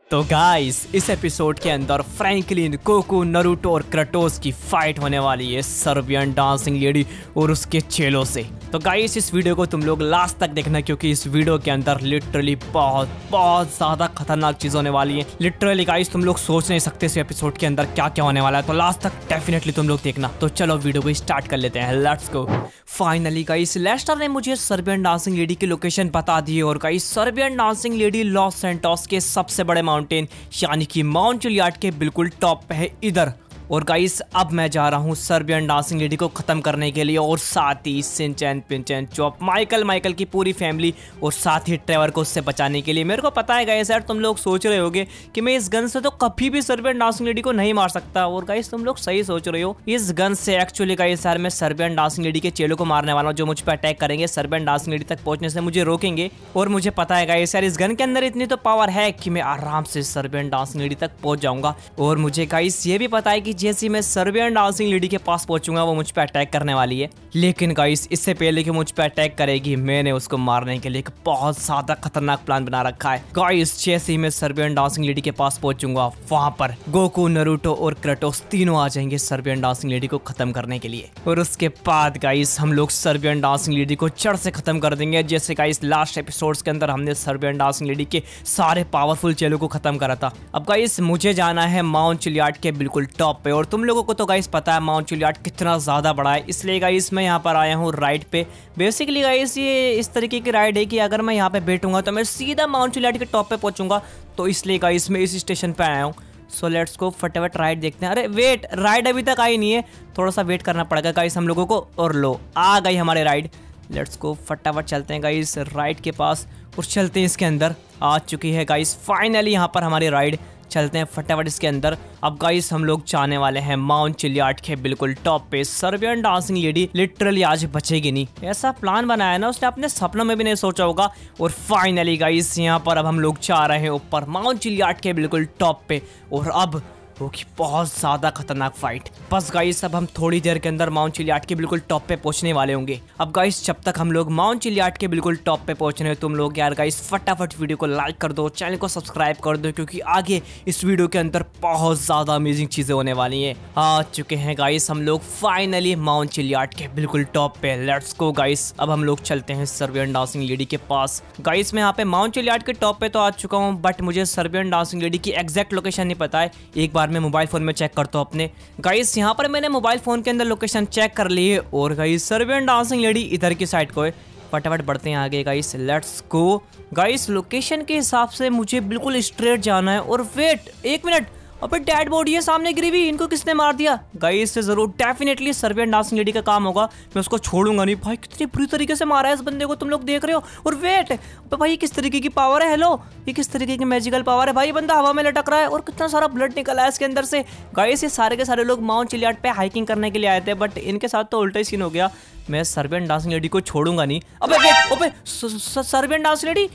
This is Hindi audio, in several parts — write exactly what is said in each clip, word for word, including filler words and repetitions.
तो गाइस इस एपिसोड के अंदर फ्रैंकलिन, गोकू, नारुतो और क्रेटोस की फाइट होने वाली है सर्बियन डांसिंग लेडी और उसके चेलों से। तो गाइस इस वीडियो को तुम लोग लास्ट तक देखना, क्योंकि इस वीडियो के अंदर लिटरली बहुत बहुत ज्यादा खतरनाक चीज होने वाली है। लिटरली गाइस तुम लोग सोच नहीं सकते इस एपिसोड के अंदर क्या क्या होने वाला है। तो लास्ट तक डेफिनेटली तुम लोग देखना। तो चलो वीडियो को स्टार्ट कर लेते हैं, let's go. Finally guys Lester ने मुझे सर्बियन डांसिंग लेडी की लोकेशन बता दी है और guys Serbian dancing lady Los Santos के सबसे बड़े माउंटेन यानी कि माउंट जुलियट के बिल्कुल टॉप पे है इधर। और गाइस अब मैं जा रहा हूँ सर्बियन डांसिंग लेडी को खत्म करने के लिए, और साथ ही Shinchan, Pinchan, Chop, Michael Michael की पूरी फैमिली और साथ ही ट्रेवर को उससे बचाने के लिए। मेरे को पता है गाइस यार तुम लोग सोच रहे होगे कि मैं इस गन से तो कभी भी सर्बियन डांसिंग लेडी को नहीं मार सकता, और गाइस तुम लोग सही सोच रहे हो। इस गन से एक्चुअली गाइस यार मैं सर्बियन डांसिंग लेडी के चेलों को मारने वाला हूँ जो मुझ पर अटैक करेंगे, सर्बियन डांसिंग लेडी तक पहुंचने से मुझे रोकेंगे। और मुझे पता है गाइस यार इस गन के अंदर इतनी तो पावर है कि मैं आराम से सर्बियन डांसिंग लेडी तक पहुंच जाऊंगा। और मुझे गाइस ये भी पता है कि जैसे मैं सर्बियन डांसिंग लेडी के पास पहुंचूंगा वो मुझ पे अटैक करने वाली है। लेकिन गाइस इससे पहले कि मुझ पे अटैक करेगी मैंने उसको मारने के लिए एक बहुत ज्यादा खतरनाक प्लान बना रखा है। गाइस जैसे ही मैं सर्बियन डांसिंग लेडी के पास पहुंचूंगा वहां पर गोकू, नारुतो और क्रेटोस तीनों आ जाएंगे सर्बियन डांसिंग लेडी को खत्म करने के लिए। और उसके बाद गाइस हम लोग सर्बियन डांसिंग लेडी को जड़ से खत्म कर देंगे, जैसे गाइस लास्ट एपिसोड्स के अंदर हमने सर्बियन डांसिंग लेडी के सारे पावरफुल चेलों को खत्म करा था। अब गाइस मुझे जाना है माउंट जुलियट के बिल्कुल टॉप पे, और तुम लोगों को तो गाइस पता है माउंट जुलियट कितना ज्यादा बड़ा है, इसलिए गाइस मैं यहाँ पर आया हूँ राइड पे। बेसिकली गाइस ये इस तरीके की राइड है कि अगर मैं यहाँ पे बैठूंगा तो मैं सीधा माउंट जुलियट के टॉप पे पहुंचूंगा, तो इसलिए गाइस मैं इस स्टेशन पे आया हूँ। सो लेट्स गो फटाफट राइड देखते हैं। अरे वेट, राइड अभी तक आई नहीं है, थोड़ा सा वेट करना पड़ेगा गाइस हम लोगों को। और लो आ गई हमारी राइड। लेट्स गो फटाफट चलते हैं गाइस राइड के पास और चलते हैं इसके अंदर। आ चुकी है गाइस फाइनली यहाँ पर हमारी राइड, चलते हैं फटाफट इसके अंदर। अब गाइस हम लोग जाने वाले हैं माउंट जुलियट के बिल्कुल टॉप पे। सर्बियन डांसिंग लेडी लिटरली आज बचेगी नहीं, ऐसा प्लान बनाया ना उसने अपने सपनों में भी नहीं सोचा होगा। और फाइनली गाइस यहाँ पर अब हम लोग जा रहे हैं ऊपर माउंट जुलियट के बिल्कुल टॉप पे, और अब होगी बहुत ज्यादा खतरनाक फाइट। बस गाइस अब हम थोड़ी देर के अंदर माउंट जुलियट के बिल्कुल टॉप पे पहुंचने वाले होंगे। अब गाइस जब तक हम लोग माउंट जुलियट के बिल्कुल टॉप पे पहुंच रहे हैं तुम लोग यार गाइस फटाफट वीडियो को लाइक कर दो, चैनल को सब्सक्राइब कर दो, क्योंकि आगे इस वीडियो के अंदर बहुत ज्यादा अमेजिंग चीजें होने वाली है। आ चुके हैं गाइस हम लोग फाइनली माउंट जुलियट के बिल्कुल टॉप पे। लेट्स गो गाइस अब हम लोग चलते हैं सर्बियन डांसिंग लेडी के पास। गाइस मैं यहाँ पे माउंट जुलियट के टॉप पे तो आ चुका हूँ, बट मुझे सर्बियन डांसिंग लेडी की एग्जैक्ट लोकेशन नहीं पता है। एक बार मैं मोबाइल फोन में चेक करता हूँ अपने। गाइस यहाँ पर मैंने मोबाइल फोन के अंदर लोकेशन चेक कर ली है, और गाइस सर्बियन डांसिंग लेडी इधर की साइड को है। फटाफट बढ़ते हैं आगे guys, let's go. Guys location के हिसाब से मुझे बिल्कुल स्ट्रेट जाना है। और वेट एक मिनट, अबे डेड बॉडी है सामने गिरी हुई, इनको किसने मार दिया? गाइस से जरूर डेफिनेटली सर्बियन डांसिंग लेडी का काम होगा, मैं उसको छोड़ूंगा नहीं। भाई कितनी बुरी तरीके से मारा है इस बंदे को, तुम लोग देख रहे हो। और वेट भाई किस तरीके की पावर है, हेलो ये किस तरीके की मैजिकल पावर है भाई, बंदा हवा में लटक रहा है और कितना सारा ब्लड निकला है इसके अंदर से। गाइस ये सारे के सारे लोग माउंट जुलियट पे हाइकिंग करने के लिए आए थे, बट इनके साथ तो उल्टा ही सीन हो गया। मैं सर्बियन डांसिंग लेडी को छोड़ूंगा नहीं। अबे वेट, अबे सर्बियन डांसिंग लेडी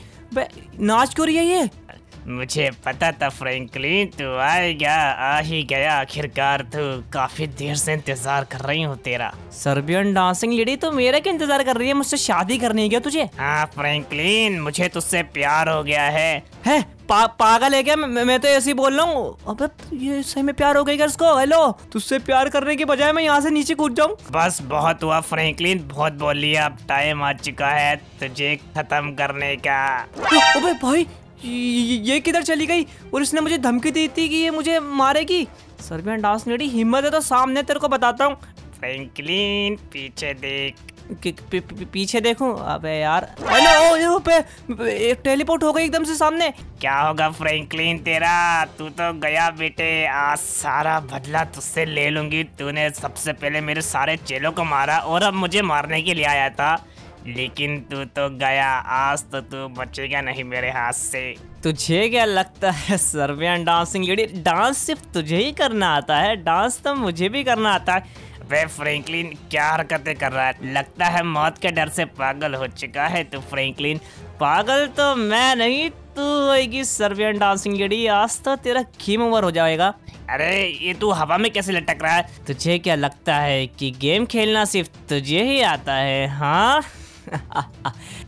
नाच क्यों रही है ये? मुझे पता था फ्रैंकलिन तू आएगा, आ ही गया आखिरकार। तू काफी देर से इंतजार कर रही हूँ तेरा। सर्बियन डांसिंग लेडी तो मेरा क्या इंतजार कर रही है, मुझसे शादी करनी है क्या तुझे? हाँ फ्रैंकलिन मुझे तुझसे प्यार हो गया है। है पा, पागल है क्या? मैं, मैं तो ऐसे ही बोल रहा हूँ। अबे ये सही में प्यार हो गया क्या इसको? हेलो तुझसे प्यार करने के बजाय मैं यहाँ से नीचे कूद जाऊँ? बस बहुत हुआ फ्रैंकलिन, बहुत बोल लिया, अब टाइम आ चुका है तुझे खत्म करने का। अबे भाई ये, ये किधर चली गई? और इसने मुझे धमकी दी थी कि ये मुझे मारेगी। सर्बियन डांसिंग लेडी हिम्मत है तो सामने तेरे को बताता हूँ। फ्रैंकलिन पीछे देख। पी, पी, पी, पीछे देखूं? अबे यार हेलो, यहाँ पे एक टेलीपोर्ट हो गई एकदम से सामने। क्या होगा फ्रैंकलिन तेरा? तू तो गया बेटे, आज सारा बदला तुझसे ले लूंगी। तूने सबसे पहले मेरे सारे चेलों को मारा और अब मुझे मारने के लिए आया था, लेकिन तू तो गया, आज तो तू बचेगा नहीं मेरे हाथ से। तुझे क्या लगता है सर्बियन डांसिंग लेडी डांस सिर्फ तुझे ही करना आता है? डांस तो मुझे भी करना आता है। वे फ्रैंकलिन क्या हरकतें कर रहा है, लगता है मौत के डर से पागल हो चुका है तू फ्रैंकलिन। पागल तो मैं नहीं, तू होगी सर्बियन डांसिंग लेडी, आज तो तेरा गेम ओवर हो जाएगा। अरे ये तू हवा में कैसे लटक रहा है? तुझे क्या लगता है कि गेम खेलना सिर्फ तुझे ही आता है? हाँ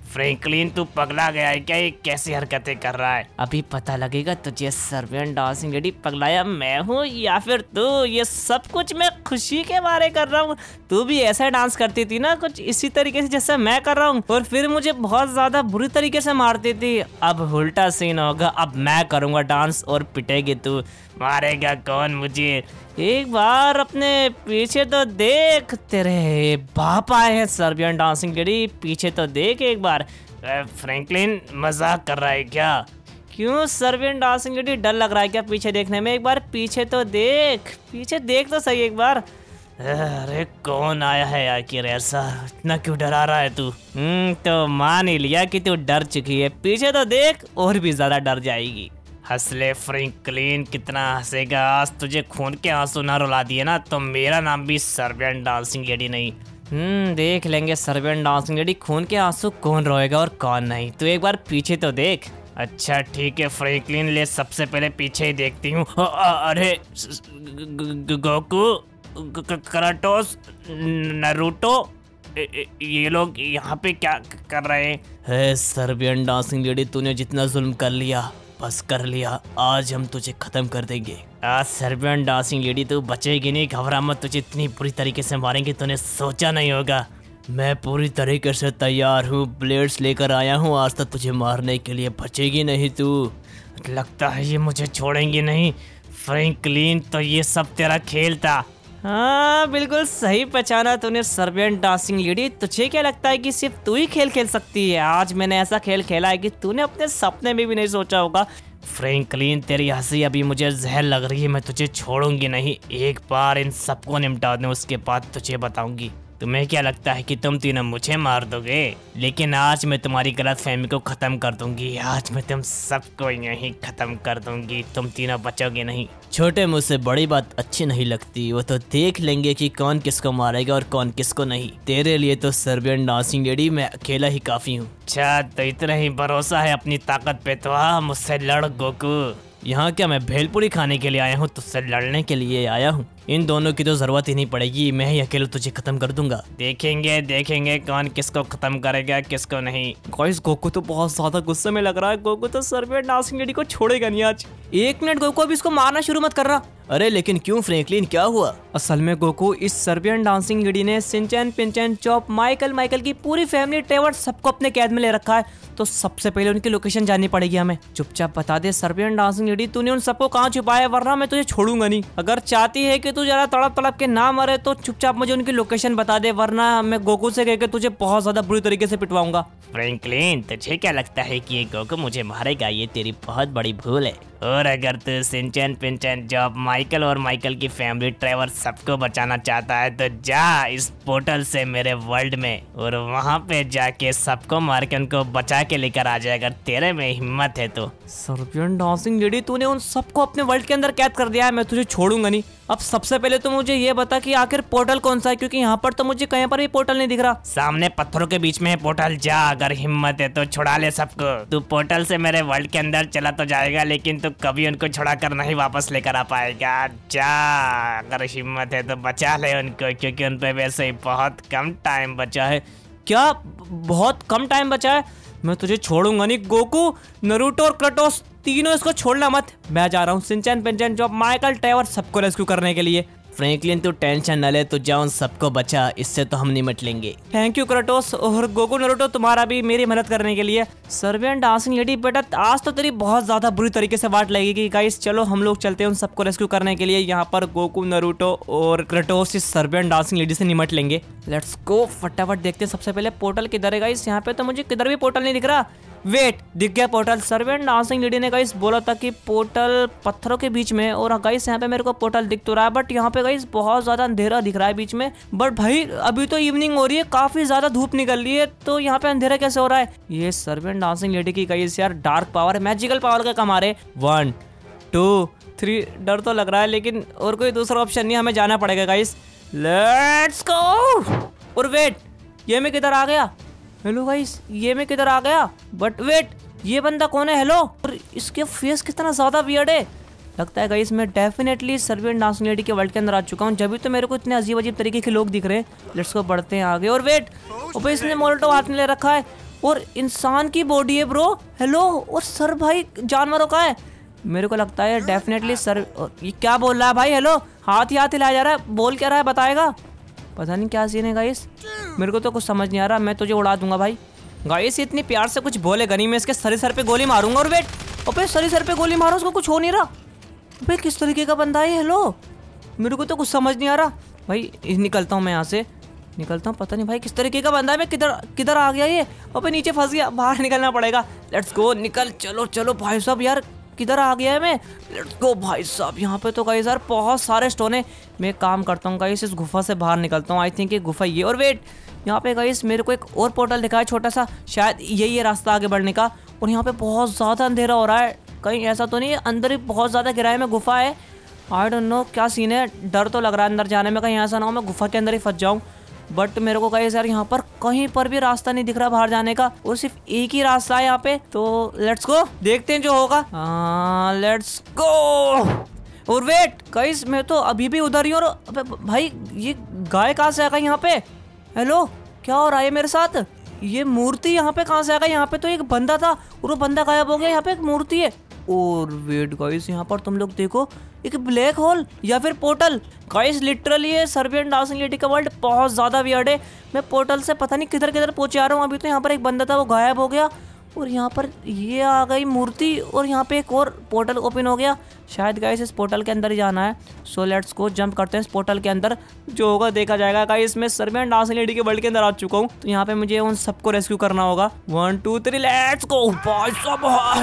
फ्रैंकलिन तू पगला गया है क्या? ये कैसी हरकतें कर रहा है? अभी पता लगेगा तुझे सर्बियन डांसिंग लेडी पगलाया मैं हूँ या फिर तू। ये सब कुछ मैं खुशी के बारे कर रहा हूँ। तू भी ऐसा डांस करती थी ना कुछ इसी तरीके से जैसे मैं कर रहा हूँ, और फिर मुझे बहुत ज्यादा बुरी तरीके से मारती थी। अब उल्टा सीन होगा, अब मैं करूँगा डांस और पिटेगी तू। मारेगा कौन मुझे? एक बार अपने पीछे तो देख, तेरे बाप आए हैं सर्बियन डांसिंग लेडी, पीछे तो देख एक बार। फ्रैंकलिन मजाक कर रहा है क्या? क्यों सर्बियन डांसिंग लेडी, डर लग रहा है क्या पीछे देखने में? एक बार पीछे तो देख, पीछे देख तो सही एक बार। अरे कौन आया है आखिर ऐसा? इतना क्यों डरा रहा है तू? हम्म तो मान ही लिया कि तू डर चुकी है, पीछे तो देख और भी ज्यादा डर जाएगी। हंसले फ्रैंकलिन, कितना हंसेगा? आज तुझे खून के आंसू ना रुला दिए ना तो मेरा नाम भी सर्बियन डांसिंग लेडी नहीं। हम्म देख लेंगे सर्बियन डांसिंग लेडी खून के आंसू कौन रोएगा और कौन नहीं। तू एक बार पीछे तो देख। अच्छा ठीक है फ्रैंकलिन, ले सबसे पहले पीछे ही देखती हूँ। अरे गोकू, कराटोस, नारुतो, ये लोग यहाँ पे क्या कर रहे हैं? सर्बियन डांसिंग लेडी, तूने जितना जुल्म कर लिया बस कर लिया, आज हम तुझे खत्म कर देंगे। आज सर्बियन डांसिंग लेडी तू बचेगी नहीं, घबरा मत, तुझे इतनी बुरी तरीके से मारेंगे तूने सोचा नहीं होगा। मैं पूरी तरीके से तैयार हूँ, ब्लेड्स लेकर आया हूँ आज तक तुझे मारने के लिए, बचेगी नहीं तू। लगता है ये मुझे छोड़ेंगी नहीं। फ्रैंकलिन तो ये सब तेरा खेल था। हाँ बिल्कुल सही पहचाना तूने सर्बियन डांसिंग लेडी। तुझे क्या लगता है कि सिर्फ तू ही खेल खेल सकती है? आज मैंने ऐसा खेल खेला है कि तूने अपने सपने में भी नहीं सोचा होगा। फ्रैंकलिन तेरी हंसी अभी मुझे जहर लग रही है, मैं तुझे छोड़ूंगी नहीं। एक बार इन सबको निपटा दूं उसके बाद तुझे बताऊंगी। तुम्हें क्या लगता है कि तुम तीनों मुझे मार दोगे? लेकिन आज मैं तुम्हारी गलतफहमी को खत्म कर दूंगी। आज मैं तुम सबको यहीं खत्म कर दूंगी, तुम तीनों बचोगे नहीं। छोटे मुँह से बड़ी बात अच्छी नहीं लगती, वो तो देख लेंगे कि कौन किसको मारेगा और कौन किसको नहीं। तेरे लिए तो सर्बियन डांसिंग लेडी मैं अकेला ही काफी हूँ। अच्छा तो इतना ही भरोसा है अपनी ताकत पे तो आ मुझसे लड़ गोकू। यहाँ क्या मैं भेलपुरी खाने के लिए आया हूँ? तुझसे लड़ने के लिए आया हूँ। इन दोनों की तो जरूरत ही नहीं पड़ेगी, मैं ही अकेले तुझे खत्म कर दूंगा। देखेंगे देखेंगे कौन किसको खत्म करेगा किसको नहीं। गाइस गोकू तो बहुत ज्यादा गुस्से में लग रहा है। गोकू तो सर्बियन डांसिंग लेडी को छोड़ेगा नहीं आज। एक मिनट गोकू, अभी इसको मारना शुरू मत कर रहा। अरे लेकिन क्यों फ्रैंकलिन, क्या हुआ? असल में गोकू इस सर्बियन डांसिंग लेडी ने Shinchan, Pinchan, Chop, Michael Michael की पूरी फैमिली, ट्रेवर सबको अपने कैद में ले रखा है। तो सबसे पहले उनकी लोकेशन जाननी पड़ेगी हमें। चुपचाप बता दे सर्बियन डांसिंग लेडी, तूने उन सबको कहाँ छुपाया, वरना मैं तुझे छोड़ूंगा नहीं। अगर चाहती है कि तू जरा तड़प तड़प के ना मरे तो चुपचाप मुझे उनकी लोकेशन बता दे, वरना मैं गोकू से कहकर तुझे बहुत ज्यादा बुरी तरीके से पिटवाऊंगा। फ्रैंकलिन तुझे क्या लगता है कि ये गोकू मुझे मारेगा? ये तेरी बहुत बड़ी भूल है। और अगर तू शिनचैन, पिनचैन, जॉब, माइकल और माइकल की फैमिली, ट्रेवर सबको बचाना चाहता है तो जा इस पोर्टल से मेरे वर्ल्ड में और वहाँ पे जाके सबको मार के उनको बचा के लेकर आ जाए, अगर तेरे में हिम्मत है तो। सर्बियन डांसिंग लेडी, तूने उन सबको अपने वर्ल्ड के अंदर कैद कर दिया है, मैं तुझे छोड़ूंगा नहीं। अब सबसे पहले तो मुझे ये बता कि आखिर पोर्टल कौन सा है, क्योंकि यहाँ पर तो मुझे कहीं पर भी पोर्टल नहीं दिख रहा। सामने पत्थरों के बीच में है पोर्टल, जा अगर हिम्मत है तो छुड़ा ले सबको। तू पोर्टल से मेरे वर्ल्ड के अंदर चला तो जाएगा, लेकिन तू कभी उनको छुड़ा कर नहीं वापस लेकर आ पाएगा। जा अगर हिम्मत है तो बचा ले उनको, क्योंकि उन पे वैसे ही बहुत कम टाइम बचा है। क्या बहुत कम टाइम बचा है? मैं तुझे छोड़ूंगा नहीं। गोकू, नारुतो और क्रेटोस तीनों इसको छोड़ना मत। मैं जा रहा हूँ Shinchan, Pinchan, Chop, Michael, Trevor सबको रेस्क्यू करने के लिए। फ्रैंकलिन तू टेंशन न ले, तू जा उन सबको बचा, इससे तो हम निपट लेंगे। थैंक यू क्रेटोस और गोकू, नारुतो तुम्हारा भी मेरी मदद करने के लिए। सर्बियन डांसिंग लेडी बेटा आज तो तेरी बहुत ज्यादा बुरी तरीके से वाट लगेगी। गाइस चलो हम लोग चलते हैं उन सबको रेस्क्यू करने के लिए। यहाँ पर गोकू, नारुतो और क्रेटोस इस सर्बियन डांसिंग लेडी से निपट लेंगे। लेट्स गो, फटाफट देखते हैं सबसे पहले पोर्टल किधर है। गाइस यहाँ पे तो मुझे किधर भी पोर्टल नहीं दिख रहा। वेट, दिख गया पोर्टल। सर्बियन डांसिंग लेडी ने गाइस बोला था कि पोर्टल पत्थरों के बीच में, और गाइस यहाँ पे मेरे को पोर्टल दिख तो रहा है, बट यहाँ पे गाइस बहुत ज्यादा अंधेरा दिख रहा है बीच में। बट भाई अभी तो इवनिंग हो रही है, काफी ज्यादा धूप निकल रही है, तो यहाँ पे अंधेरा कैसे हो रहा है? ये सर्बियन डांसिंग लेडी की गाइस यार डार्क पावर, मैजिकल पावर का कमा रहे। वन टू थ्री, डर तो लग रहा है लेकिन और कोई दूसरा ऑप्शन नहीं, हमें जाना पड़ेगा गाइस। Let's go. और वेट, ये मैं किधर आ गया? हेलो गाइस, ये मैं किधर आ गया? बट वेट, ये बंदा कौन है? हेलो, और इसके फेस कितना ज्यादा वियर्ड है। लगता है गाइस मैं डेफिनेटली सर्बियन डांसिंग लेडी के वर्ल्ड के अंदर आ चुका हूँ, जब भी तो मेरे को इतने अजीब अजीब तरीके के लोग दिख रहे हैं। लेट्स को बढ़ते हैं आगे। और वेट, ऊपर इसने मोल्टो हाथ में ले रखा है। और इंसान की बॉडी है ब्रो। हेलो, और सर भाई जानवरों का है। मेरे को लगता है डेफिनेटली सर। ये क्या बोल रहा है भाई? हेलो, हाथ ही हाथ हिलाया जा रहा है, बोल क्या रहा है बताएगा? पता नहीं क्या सीन है गाइस, मेरे को तो कुछ समझ नहीं आ रहा। मैं तुझे उड़ा दूंगा भाई। गाइस इतनी प्यार से कुछ बोलेगा नहीं, मैं इसके सर सर पे गोली मारूंगा। और वेट, अबे सर सर पे गोली मारो, उसको कुछ हो नहीं रहा। अबे किस तरीके का बंदा है? हेलो, मेरे को तो कुछ समझ नहीं आ रहा भाई। निकलता हूँ मैं यहाँ से, निकलता हूँ। पता नहीं भाई किस तरीके का बंदा है। मैं किधर किधर आ गया ये? अबे नीचे फंस गया, बाहर निकलना पड़ेगा। लेट्स गो, निकल। चलो चलो भाई साहब, यार किधर आ गया है मैं? लेट्स गो भाई साहब। यहाँ पे तो गाइस यार बहुत सारे स्टोन है। मैं काम करता हूँ गाइस, इस गुफा से बाहर निकलता हूँ। आई थिंक ये गुफा ये। और वेट, यहाँ पे गाइस मेरे को एक और पोर्टल दिखा है छोटा सा, शायद यही है रास्ता आगे बढ़ने का। और यहाँ पे बहुत ज़्यादा अंधेरा हो रहा है, कहीं ऐसा तो नहीं है अंदर ही बहुत ज़्यादा किराए में गुफा है? आई डोंट नो क्या सीन है। डर तो लग रहा है अंदर जाने में, कहीं ऐसा ना हो मैं गुफा के अंदर ही फंस जाऊँ। बट मेरे को गाइस यार यहाँ पर कहीं पर भी रास्ता नहीं दिख रहा बाहर जाने का, और सिर्फ एक ही रास्ता है यहाँ पे। तो लेट्स गो, देखते हैं जो होगा। Let's go. और वेट गाइस, मैं तो अभी भी उधर ही हूँ। अबे भाई ये गाय कहाँ से आएगा यहाँ पे? हेलो, क्या हो रहा है मेरे साथ? ये मूर्ति यहाँ पे कहाँ से आएगा? यहाँ पे तो एक बंदा था और वो बंदा गायब हो गया। यहाँ पे एक मूर्ति है। और वेट गाइस, यहाँ पर तुम लोग देखो, एक ब्लैक होल या फिर पोर्टल। गाइस लिटरली ये सर्बियन डांसिंग लेडी का वर्ल्ड बहुत ज़्यादा वियर्ड है। मैं पोर्टल से पता नहीं किधर किधर पहुँचे आ रहा हूँ। अभी तो यहाँ पर एक बंदा था, वो गायब हो गया। और यहाँ पर ये आ गई मूर्ति, और यहाँ पे एक और पोर्टल ओपन हो गया। शायद गाइस इस पोर्टल के अंदर ही जाना है। सो लेट्स गो, जंप करते हैं इस पोर्टल के अंदर, जो होगा देखा जाएगा। गाइस मैं सर्बियन डांसिंग लेडी के वर्ल्ड के अंदर आ चुका हूँ, तो यहाँ पे मुझे उन सबको रेस्क्यू करना होगा। One two three let's go भाई साहब।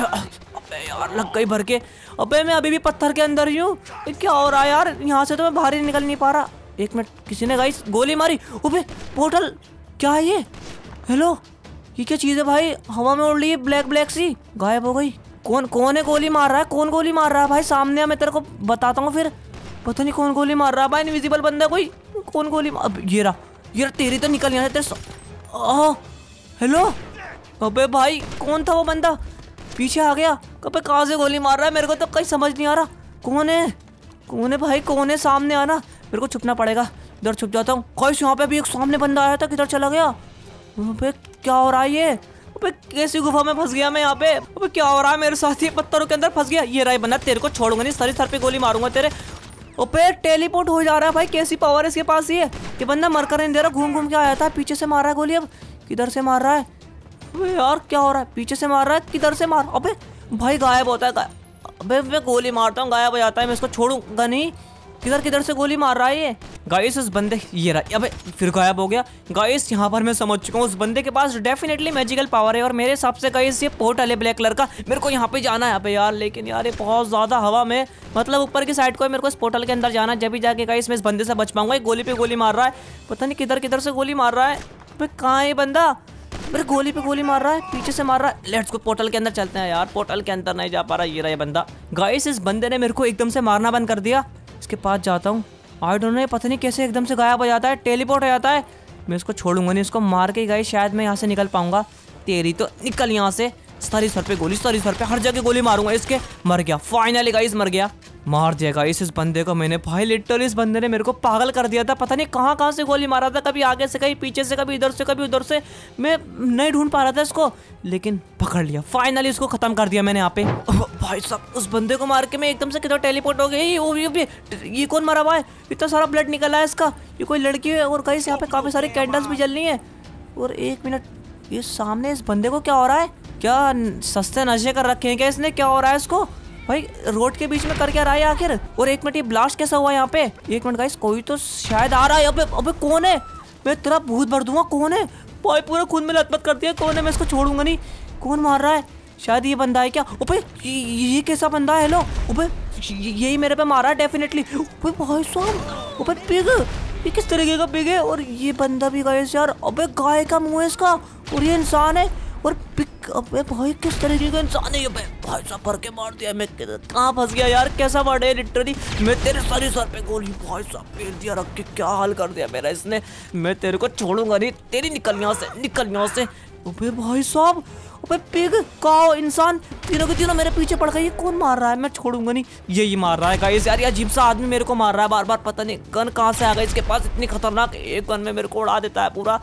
अबे यार लग गई भर के। अबे मैं अभी भी पत्थर के अंदर ही हूँ। क्या हो रहा है यार? यहाँ से तो मैं बाहर ही निकल नहीं पा रहा। एक मिनट, किसी ने गाइस गोली मारी। अबे पोर्टल क्या है ये? हेलो, ये क्या चीज़ है भाई? हवा में उड़ रही है, ब्लैक ब्लैक सी, गायब हो गई। कौन कौन है गोली मार रहा है? कौन गोली मार रहा है भाई? सामने है, मैं तेरे को बताता हूँ फिर। पता नहीं कौन गोली मार रहा है भाई, इनविजिबल बंदा कोई। कौन गोली मार? अब ये रहा, ये रहा। तेरी तो निकल यहाँ तेरे। आ, हेलो, अबे भाई कौन था वो बंदा? पीछे आ गया। अबे कहाँ से गोली मार रहा है? मेरे को तो कहीं समझ नहीं आ रहा। कौन है? कौन है भाई? कौन है? सामने आना, मेरे को छुपना पड़ेगा। इधर छुप जाता हूँ। गाइस यहाँ पे भी एक सामने बंदा आया था, किधर चला गया? अबे क्या हो रहा है ये? अबे कैसी गुफा में फंस गया मैं यहाँ पे? अबे क्या हो रहा है मेरे साथ? ये पत्थरों के अंदर फंस गया। ये रहा बंदा, तेरे को छोड़ूंगा नहीं, सर सर पे गोली मारूंगा तेरे। अबे टेलीपोर्ट हो जा रहा है भाई, कैसी पावर है इसके पास? ये ये बंदा मर कर नहीं दे रहा, घूम घूम के आया था, पीछे से मार रहा है गोली। अब किधर से मार रहा है? अबे यार क्या हो रहा है? पीछे से मार रहा है, किधर से मार? अबे भाई गायब होता है। अबे मैं गोली मारता हूँ, गायब हो जाता है। मैं इसको छोड़ूंगा नहीं। किधर किधर से गोली मार रहा है ये? गाइस उस बंदे, ये रहा। अबे फिर गायब हो गया। गाइस यहाँ पर मैं समझ चुका हूँ, उस बंदे के पास डेफिनेटली मैजिकल पावर है। और मेरे हिसाब से गाइस ये पोर्टल है ब्लैक कलर का, मेरे को यहाँ पे जाना है। अबे यार लेकिन यार ये बहुत ज़्यादा हवा में, मतलब ऊपर की साइड को है, मेरे को इस पोर्टल के अंदर जाना है। जब भी जाके गाइस मैं इस बंदे से बच पाऊंगा। एक गोली पे गोली मार रहा है, पता नहीं किधर किधर से गोली मार रहा है। अबे कहाँ है ये बंदा? मेरे गोली पे गोली मार रहा है, पीछे से मार रहा है। लेट्स गो, पोर्टल के अंदर चलते हैं यार। पोर्टल के अंदर नहीं जा पा रहा, ये रहा ये बंदा। गाइस इस बंदे ने मेरे को एकदम से मारना बंद कर दिया। इसके पास जाता हूँ। आई डोंट नो, पता नहीं कैसे एकदम से गायब हो जाता है, टेलीपोर्ट हो जाता है। मैं इसको छोड़ूंगा नहीं, इसको मार के गाइस शायद मैं यहाँ से निकल पाऊंगा। तेरी तो निकल यहाँ से। सारी सर पे गोली, सारी सर पे, हर जगह गोली मारूंगा इसके। मर गया फाइनली गाइस, मर गया। मार दिया गाइस इस बंदे को मैंने। भाई लिटरली इस बंदे ने मेरे को पागल कर दिया था। पता नहीं कहाँ कहाँ से गोली मारा था, कभी आगे से, कभी पीछे से, कभी इधर से, कभी उधर से। मैं नहीं ढूंढ पा रहा था इसको, लेकिन पकड़ लिया फाइनली। इसको खत्म कर दिया मैंने यहाँ पे। भाई साहब उस बंदे को मार के मैं एकदम से किधर टेलीपोर्ट हो गई। वो भी, भी ये कौन मरा हुआ है? इतना सारा ब्लड निकला है इसका। ये कोई लड़की है। और गाइस यहाँ पे काफी सारी कैंडल्स भी जल रही है। और एक मिनट, ये सामने इस बंदे को क्या हो रहा है? क्या सस्ते नशे कर रखे हैं क्या इसने? क्या हो रहा है इसको? भाई रोड के बीच में कर क्या रहा है आखिर? और एक मिनट, ये ब्लास्ट कैसा हुआ यहाँ पे? एक मिनट गाइस, कोई तो शायद आ रहा है। अबे अबे कौन है? मैं तेरा भूत भर दूंगा। कौन है भाई? पूरा खून में लथपथ कर दिया। कौन है? मैं इसको छोड़ूंगा नहीं। कौन मार रहा है? शायद ये बंदा है क्या? अबे ये, ये कैसा बंदा है? हेलो, अबे यही मेरे पे मारा है डेफिनेटली। अबे भाई साहब, अबे पिग, ये किस तरीके का पिग है? और ये बंदा भी गाइस यार, अबे गाय का मुंह है इसका, और ये इंसान है। और पिक, अबे भाई किस तरीके का इंसान है ये? भाई साहब भर के मार दिया। मैं कहाँ फंस गया यार? कैसा वर्ड है लिटरली। मैं तेरे सारी सर पे गोली, भाई साहब पेड़ दिया रख के, क्या हाल कर दिया मेरा इसने। मैं तेरे को छोड़ूंगा नहीं, तेरी निकल यहाँ से, निकल यहाँ से। अबे भाई साहब, अबे पिग, काओ, इंसान, तीनों के तीनों मेरे पीछे पड़ गए। ये कौन मार रहा है? मैं छोड़ूंगा नहीं। यही मार रहा है गाइस यार, ये अजीब सा आदमी मेरे को मार रहा है बार बार। पता नहीं गन कहाँ से आ गई इसके पास, इतनी खतरनाक। एक गन में मेरे को उड़ा देता है पूरा।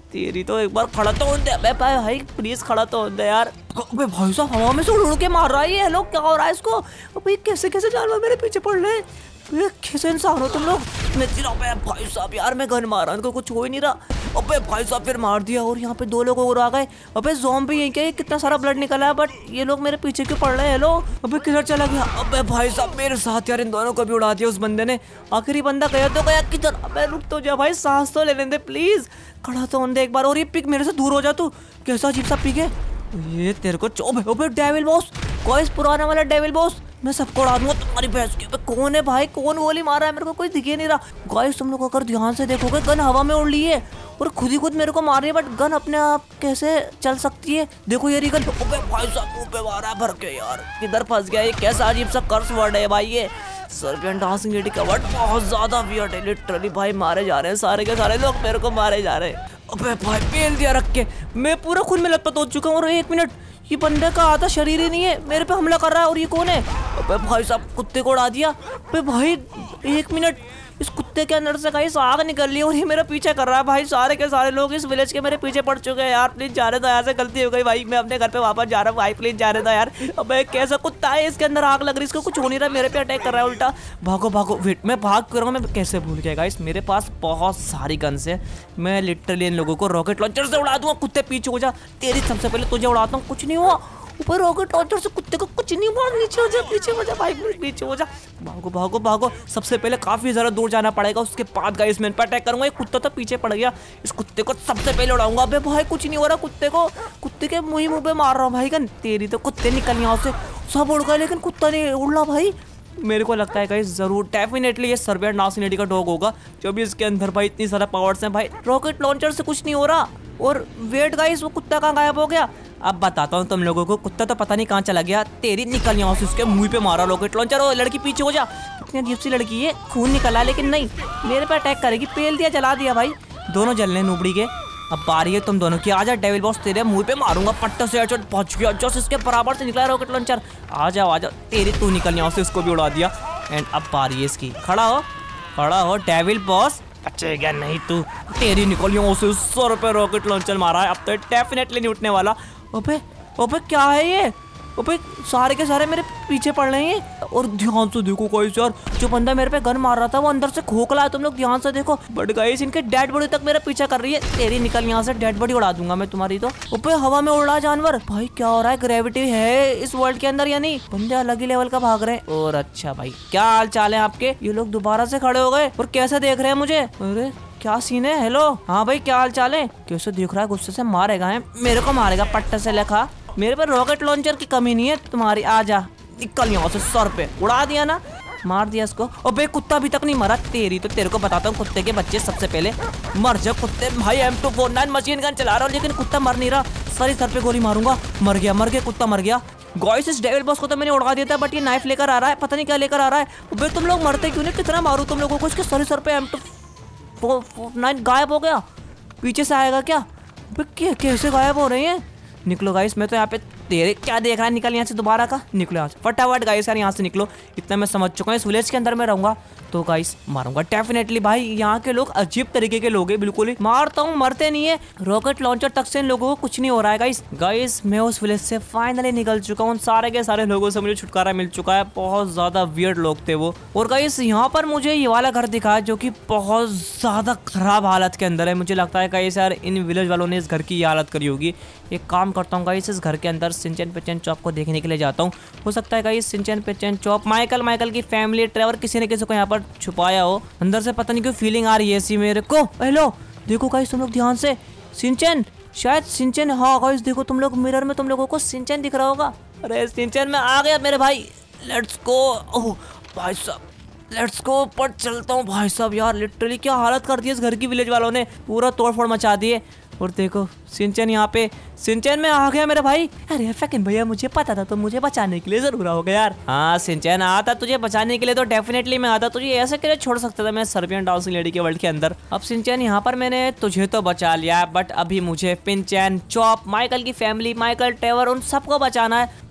तेरी तो एक बार खड़ा तो होने दे। अबे भाई भाई प्लीज खड़ा तो होने दे यार। अबे भाई साहब हवा में से उड़ के मार रहा है ये। हेलो क्या हो रहा है इसको? अबे कैसे कैसे जानवर मेरे पीछे पड़ रहे हैं? ये कैसे इंसान हो तुम लोग? मैं तेरा भाई साहब यार मैं गन मार रहा हूँ, कुछ हो ही नहीं रहा। अबे भाई साहब फिर मार दिया और यहाँ पे दो लोग और आ गए। अबे ज़ॉम्बी है क्या? कितना सारा ब्लड निकला है, बट ये लोग मेरे पीछे क्यों पड़ रहे हैं? हेलो अबे किधर चला गया? अबे भाई साहब मेरे साथ यार इन दोनों को भी उड़ा दिया उस बंदे ने। आखिरी बंदा गया तो गया किधर? अबे रुक तो जा भाई, सांस तो ले लेने दे प्लीज। खड़ा तो होने दे एक बार। और ये पिक मेरे से दूर हो जा तू। कैसा अजीब सा पिक है ये तेरे को। ओबे डेविल बॉस, कोई पुराना वाला डेविल बॉस, मैं सबको उड़ा दूंगा तुम्हारी भैंस की। कौन है भाई? कौन गोली मार रहा है? मेरे को कोई दिख ही नहीं रहा। गाइस तुम लोग अगर ध्यान से देखोगे गन हवा में उड़ ली है और खुद ही खुद मेरे को मार रही है, बट गन अपने आप कैसे चल सकती है? देखो ये गन। ओबे भाई साहब मुंह पे मारा भर के यार। किधर फंस गया ये? कैसा अजीब सा कर्स वर्ड है भाई ये। सर्पियन डांसिंग लेडी का वर्ड बहुत ज्यादा वियर्ड है लिटरली। भाई मारे जा रहे हैं सारे के सारे लोग, मेरे को मारे जा रहे हैं। अबे भाई पेल दिया रख के, मैं पूरा खुद में लतपत हो चुका हूँ। और एक मिनट, ये बंदे का आधा शरीर ही नहीं है, मेरे पे हमला कर रहा है। और ये कौन है? अबे भाई साहब कुत्ते को उड़ा दिया। अबे भाई एक मिनट, इस कुत्ते के अंदर से कहीं आग निकल रही है और ये मेरा पीछे कर रहा है। भाई सारे के सारे लोग इस विलेज के मेरे पीछे पड़ चुके हैं यार। प्लीज जाने दो, यहाँ से गलती हो गई भाई, मैं अपने घर पे वापस जा रहा हूँ भाई, प्लीज जाने दो यार। अबे कैसा कुत्ता है? इसके अंदर आग लग रही है, इसको कुछ हो नहीं रहा, मेरे पे अटैक कर रहा है उल्टा। भागो भागो। वेट मैं भाग कर रहा हूँ, मैं कैसे भूल गया गाइस? मेरे पास बहुत सारी गन्स है, मैं लिटरली इन लोगों को रॉकेट लॉन्चर से उड़ा दूंगा। कुत्ते पीछे हो जा, तेरी सबसे पहले तुझे उड़ाता हूँ। कुछ नहीं हुआ, ऊपर रॉकेट लॉन्चर से कुत्ते को कुछ नहीं हुआ। नीचे हो जा, पीछे हो जा भाई, पीछे हो जा। भागो भागो भागो। सबसे पहले काफी ज्यादा दूर जाना पड़ेगा, उसके बाद गाइस मैं इन पर अटैक करूंगा। ये कुत्ता तो पीछे पड़ गया, इस कुत्ते को सबसे पहले उड़ाऊंगा। अबे भाई कुछ नहीं हो रहा कुत्ते को, कुत्ते के मुंह ही मुंह पे मार रहा हूँ भाई। गन तेरी तो कुत्ते निकल यहाँ से, सब उड़ गए लेकिन कुत्ता नहीं उड़ भाई। मेरे को लगता है गाइस जरूर डेफिनेटली ये सर्बियन डांसिंग लेडी का डॉग होगा, जो भी इसके अंदर भाई इतनी सारा पावर्स हैं। भाई रॉकेट लॉन्चर से कुछ नहीं हो रहा। और वेट गाइस, वो कुत्ता कहाँ गायब हो गया? अब बताता हूँ तुम लोगों को। कुत्ता तो पता नहीं कहाँ चला गया। तेरी निकल यहाँ से, उसके मुंह पे मारा रॉकेट लॉन्चर। ओ लड़की पीछे हो जा। कितनी अजीब सी लड़की है, खून निकला लेकिन नहीं, मेरे पे अटैक करेगी। पेल दिया, जला दिया भाई। दोनों जलने नुबड़ी के। अब बारी है तुम दोनों की। आजा डेविल बॉस, तेरे मुंह पे मारूंगा पट्टे से। हेडशॉट पहुंच गया, जस्ट इसके बराबर से निकला रॉकेट लॉन्चर। आ जाओ आ जाओ, तेरी तू निकल यहाँ से, उसको भी उड़ा दिया। एंड अब बारी है इसकी। खड़ा हो खड़ा हो डेविल बॉस। बचेगा नहीं तू। तेरी निकल यहाँ से, सौ रुपये रॉकेट लॉन्चर मारा है, अब तो डेफिनेटली नहीं उठने वाला। अबे अबे क्या है ये? अबे सारे के सारे मेरे पीछे पड़ रहे हैं। और ध्यान से देखो गाइस यार, जो बंदा मेरे पे गन मार रहा था वो अंदर से खोखला है, तुम लोग ध्यान से देखो। बट गाइस इनके डेड बॉडी तक मेरा पीछा कर रही है। तेरी निकल यहाँ से, डेड बॉडी उड़ा दूंगा मैं तुम्हारी तो। ऊपर हवा में उड़ रहा जानवर। भाई क्या हो रहा है? ग्रेविटी है इस वर्ल्ड के अंदर या नहीं? बंदे अलग ही लेवल का भाग रहे हैं। और अच्छा भाई क्या हाल चाल है आपके? ये लोग दोबारा से खड़े हो गए और कैसे देख रहे हैं मुझे? अरे क्या सीन है? हेलो हाँ भाई क्या हाल चाल है? कैसे देख रहा है? गुस्से से मारेगा है, मेरे को मारेगा पट्टे से लेखा। मेरे पे रॉकेट लॉन्चर की कमी नहीं है तुम्हारी। आजा निकल यहाँ से, सर पे उड़ा दिया ना, मार दिया इसको। अबे कुत्ता अभी तक नहीं मरा। तेरी तो तेरे को बताता हूँ, कुत्ते के बच्चे सबसे पहले मर जा कुत्ते। भाई M two four nine machine gun चला रहा हूँ लेकिन कुत्ता मर नहीं रहा। सारी सर पे गोली मारूंगा। मर गया मर गया कुत्ता मर गया। गाइस इस डेविल बॉस को तो मैंने उड़ा दिया था, बट ये नाइफ लेकर आ रहा है, पता नहीं क्या लेकर आ रहा है। अबे तुम लोग मरते क्यों नहीं? कितना मारूं तुम लोगों को? इसके सारे सर पे एम टू फोर नाइन गायब हो गया। पीछे से आएगा क्या? अबे कैसे गायब हो रहे हैं? निकलो गाइस, मैं तो यहाँ पे तेरे क्या देख रहा है? निकल यहाँ से दोबारा का, निकलो यहाँ से फटाफट गाइस यार, यहाँ से निकलो। इतना मैं समझ चुका हूँ, इस विलेज के अंदर मैं रहूंगा तो गाइस मारूंगा डेफिनेटली। भाई यहाँ के लोग अजीब तरीके के लोग हैं, बिल्कुल ही मारता हूँ मरते नहीं है। रॉकेट लॉन्चर तक से इन लोगों को कुछ नहीं हो रहा है गाइस। गाइस मैं उस विलेज से फाइनली निकल चुका हूँ, सारे के सारे लोगों से मुझे छुटकारा मिल चुका है। बहुत ज्यादा वियर्ड लोग थे वो। और गाइस यहाँ पर मुझे ये वाला घर दिखा है जो की बहुत ज्यादा खराब हालत के अंदर है। मुझे लगता है गाइस यार इन विलेज वालों ने इस घर की ये हालत करी होगी। एक काम करता हूँ गाइस, इस घर के अंदर सिंचन पिचन चॉप को देखने के लिए जाता हूँ। हो सकता है guys Shinchan Pinchan Chop, Michael Michael की फैमिली, ट्रेवर, किसी न किसी को यहाँ पर छुपाया हो। अंदर से पता नहीं क्यों फीलिंग आ रही है ऐसी मेरे को। हेलो देखो गाइस तुम लोग ध्यान से, सिंचन, शायद सिंचन, हाँ गाइस देखो तुम लोग मिरर में तुम लोगों को सिंचन दिख रहा होगा। अरे सिंचन में आ गया मेरे भाई, लेट्स गो। ओह भाई साहब लेट्स गो, पर चलता हूँ भाई साहब। यार लिटरली क्या हालत कर दी है इस घर की विलेज वालों ने, पूरा तोड़फोड़ मचा दिए। और देखो सिंचन यहाँ पे, सिंचन में आ गया मेरा भाई। अरे फैकिन भैया मुझे पता था तो मुझे बचाने के लिए जरूर आओगे यार। हाँ सिंचन आता तुझे बचाने के लिए तो डेफिनेटली मैं आता, तुझे ऐसे कैसे छोड़ सकता था मैं सर्बियन डांसिंग लेडी के वर्ल्ड के अंदर। अब सिंचन यहाँ पर मैंने तुझे तो बचा लिया, बट अभी मुझे पिंचन, चॉप, माइकल की फैमिली, माइकल, ट्रेवर, उन सबको बचाना है।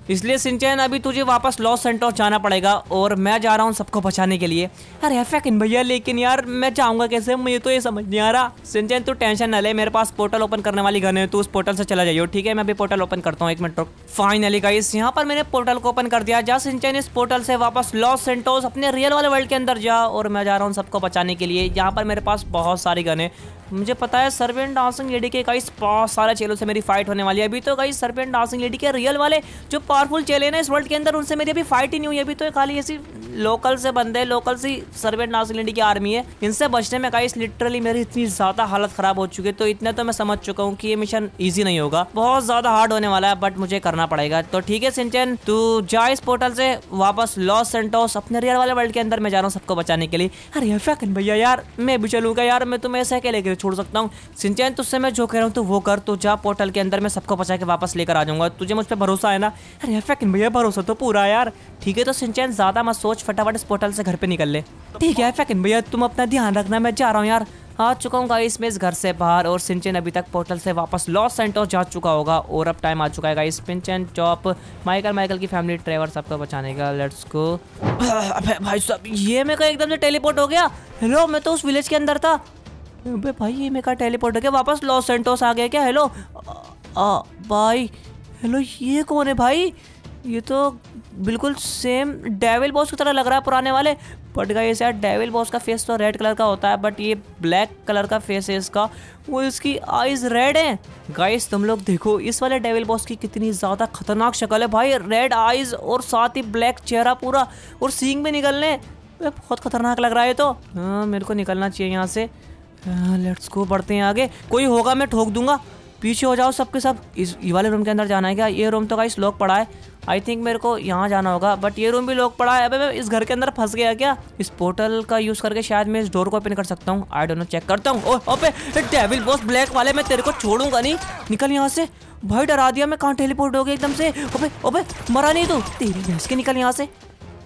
इसलिए सिंचैन अभी तुझे वापस लॉस सेंटोस जाना पड़ेगा और मैं जा रहा हूँ सबको बचाने के लिए। अरे फैकिन भैया लेकिन यार मैं जाऊंगा कैसे, मुझे तो ये समझ नहीं आ रहा। सिंचैन तू टेंशन न ले, मेरे पास पोर्टल ओपन करने वाली गन है, तू उस पोर्टल से चला जाइयो, ठीक है? मैं अभी पोर्टल ओपन करता हूँ, एक मिनट रुक। फाइनली गाइस यहाँ पर मैंने पोर्टल को ओपन कर दिया। जा सिंचैन इस पोर्टल से वापस लॉस सेंटोस अपने रियल वाले वर्ल्ड के अंदर जा और मैं जा रहा हूँ सबको बचाने के लिए। यहाँ पर मेरे पास बहुत सारी गन है, मुझे पता है सर्पियन डांसिंग लेडी के गाइस बहुत सारे चेलों से मेरी फाइट होने वाली है। अभी तो गाइस सर्पियन डांसिंग लेडी के रियल वाले जो पावरफुल चेले हैं ना इस वर्ल्ड के अंदर, उनसे मेरी अभी फाइट ही नहीं हुई। अभी तो खाली ऐसी लोकल से बंदे, लोकल सी सर्पियन डांसिंग लेडी की आर्मी है। इनसे बचने में गाइस लिटरली मेरी इतनी ज्यादा हालत खराब हो चुकी है, तो इतना तो मैं समझ चुका हूँ कि ये मिशन ईजी नहीं होगा, बहुत ज्यादा हार्ड होने वाला है, बट मुझे करना पड़ेगा। तो ठीक है सिंचैन तू जा इस पोर्टल से वापस लॉस सेंटोस अपने रियल वाले वर्ल्ड के अंदर मैं जा रहा हूँ सबको बचाने के लिए। अरे फैकिन भैया यार मैं भी चलूंगा यार, मैं तुम्हें ऐसे अकेले के छोड़ सकता हूँ? सिंचैन तुझसे मैं जो कह रहा हूँ तो वो कर, तू जा पोर्टल के अंदर, मैं सबको बचा के वापस लेकर आ जाऊंगा। तुझे मुझ पर भरोसा है ना? अरे फैकिन भैया भरोसा तो पूरा यार। ठीक है तो सिंचैन ज्यादा मत सोच, फटाफट इस पोर्टल से घर पे निकल ले। ठीक है फैकिन भैया तुम अपना ध्यान रखना, मैं जा रहा हूँ यार। आ चुका हूँ गाइस मैं इस घर से बाहर और सिंचैन अभी तक पोर्टल से वापस लॉस सेंटोस जा चुका होगा और अब टाइम आ चुका है guys Shinchan, Chop, Michael, Michael की फैमिली, ट्रेवर सबको बचाने का। Let's go. अबे भाई साहब ये मैं कहीं एकदम से टेलीपोर्ट हो गया। हेलो मैं तो उस विलेज के अंदर था। अबे भाई ये मैं कहा टेलीपोर्ट हो गया, वापस लॉस सेंटोस आ गया क्या? हेलो आ, भाई हेलो ये कौन है भाई? ये तो बिल्कुल सेम डेविल बॉस की तरह लग रहा है पुराने वाले, बट गाइस यार डेविल बॉस का फेस तो रेड कलर का होता है, बट ये ब्लैक कलर का फेस है इसका, वो इसकी आईज रेड हैं। गाइस तुम लोग देखो इस वाले डेविल बॉस की कितनी ज़्यादा खतरनाक शक्ल है भाई, रेड आईज और साथ ही ब्लैक चेहरा पूरा और सींग भी निकलने, बहुत खतरनाक लग रहा है तो। हाँ मेरे को निकलना चाहिए यहाँ से। लेट्स गो बढ़ते हैं आगे, कोई होगा मैं ठोक दूंगा। पीछे हो जाओ सबके सब। इस ये वाले रूम के अंदर जाना है क्या? ये रूम तो गाइस लॉक पड़ा है, आई थिंक मेरे को यहाँ जाना होगा, बट ये रूम भी लॉक पड़ा है। अबे मैं इस घर के अंदर फंस गया क्या? इस पोर्टल का यूज करके शायद मैं इस डोर को ओपन कर सकता हूँ, आई डोंट नो, चेक करता हूँ। ओपे डेविल बॉस ब्लैक वाले मैं तेरे को छोड़ूंगा नहीं, निकल यहाँ से। भाई डरा दिया, मैं कहाँ टेलीपोर्ट हो गया एकदम से। ओपे ओपे मरा नहीं तू, तेरी भैंस के निकल यहाँ से।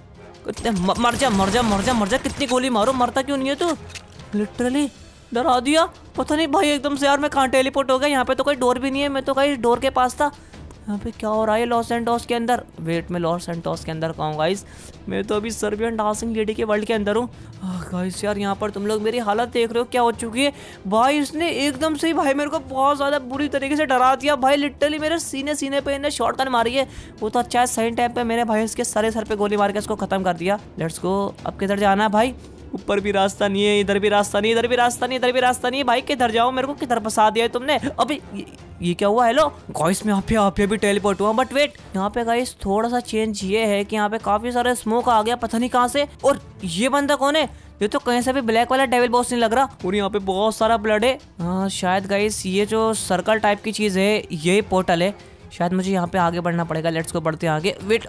मर जा मर जा मर जा मर जा, कितनी गोली मारो मरता क्यों नहीं है तू? लिटरली डरा दिया, पता नहीं भाई एकदम से यार मैं कहाँ टेलीपोर्ट हो गया। यहाँ पे तो कोई डोर भी नहीं है, मैं तो कहीं डोर के पास था। यहाँ पे क्या हो रहा है लॉस सेंटोस के अंदर? वेट मैं लॉस सेंटोस के अंदर कहूँ गाइस, मैं तो अभी सर्बियन डांसिंग लेडी के वर्ल्ड के अंदर हूँ। गाइस यार यहाँ पर तुम लोग मेरी हालत देख रहे हो क्या हो चुकी है भाई। इसने एकदम से ही भाई मेरे को बहुत ज़्यादा बुरी तरीके से डरा दिया भाई, लिटरली मेरे सीने सीने पे इन्हें शॉटगन मारी है। वो तो अच्छा है सही टाइम पे मेरे भाई इसके सारे सर पे गोली मार के इसको खत्म कर दिया। लेट्स गो, अब किधर जाना है भाई? ऊपर भी रास्ता नहीं है, इधर भी रास्ता नहीं, इधर भी रास्ता नहीं, इधर भी रास्ता नहीं। भाई किधर जाओ, मेरे को किधर फंसा दिया है तुमने? अभी ये, ये क्या हुआ? हेलो गाइस मैं यहाँ पे यहाँ पे भी टेलीपोर्ट हुआ, बट वेट यहाँ पे गाइस थोड़ा सा चेंज ये है कि यहाँ पे काफी सारे स्मोक आ गया पता नहीं कहाँ से। और ये बंदा कौन है? ये तो कहीं से भी ब्लैक वाला डेविल बॉस नहीं लग रहा, और यहाँ पे बहुत सारा ब्लड है। हाँ शायद गाइस ये जो सर्कल टाइप की चीज है ये पोर्टल है, शायद मुझे यहाँ पे आगे बढ़ना पड़ेगा। लेट्स को बढ़ते हैं आगे। वेट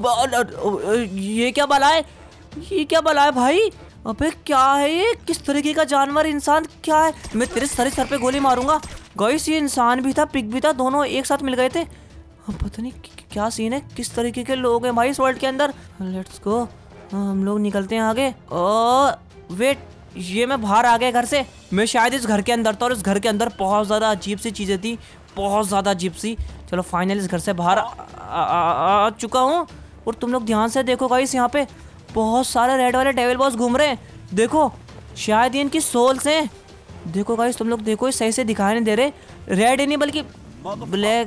ओ ये क्या बला है? ये क्या बला है भाई? अबे क्या है ये? किस तरीके का जानवर इंसान क्या है? मैं तेरे सारे सर पे गोली मारूंगा। गाइस ये इंसान भी था पिग भी था, दोनों एक साथ मिल गए थे। हम पता नहीं क्या सीन है, किस तरीके के लोग हैं भाई इस वर्ल्ड के अंदर। लेट्स गो हम लोग निकलते हैं आगे। ओ वेट ये मैं बाहर आ गया घर से, मैं शायद इस घर के अंदर था और इस घर के अंदर बहुत ज़्यादा अजीब सी चीज़ें थी, बहुत ज़्यादा अजीब सी। चलो फाइनली इस घर से बाहर आ, आ, आ, आ चुका हूँ। और तुम लोग ध्यान से देखो गाइस यहाँ पे बहुत सारे रेड वाले डेविल बॉस घूम रहे हैं, देखो शायद ये इनकी सोल्स हैं। देखो गाइस तुम लोग देखो, सही से दिखाई नहीं दे रहे, रेड ही नहीं बल्कि ब्लैक।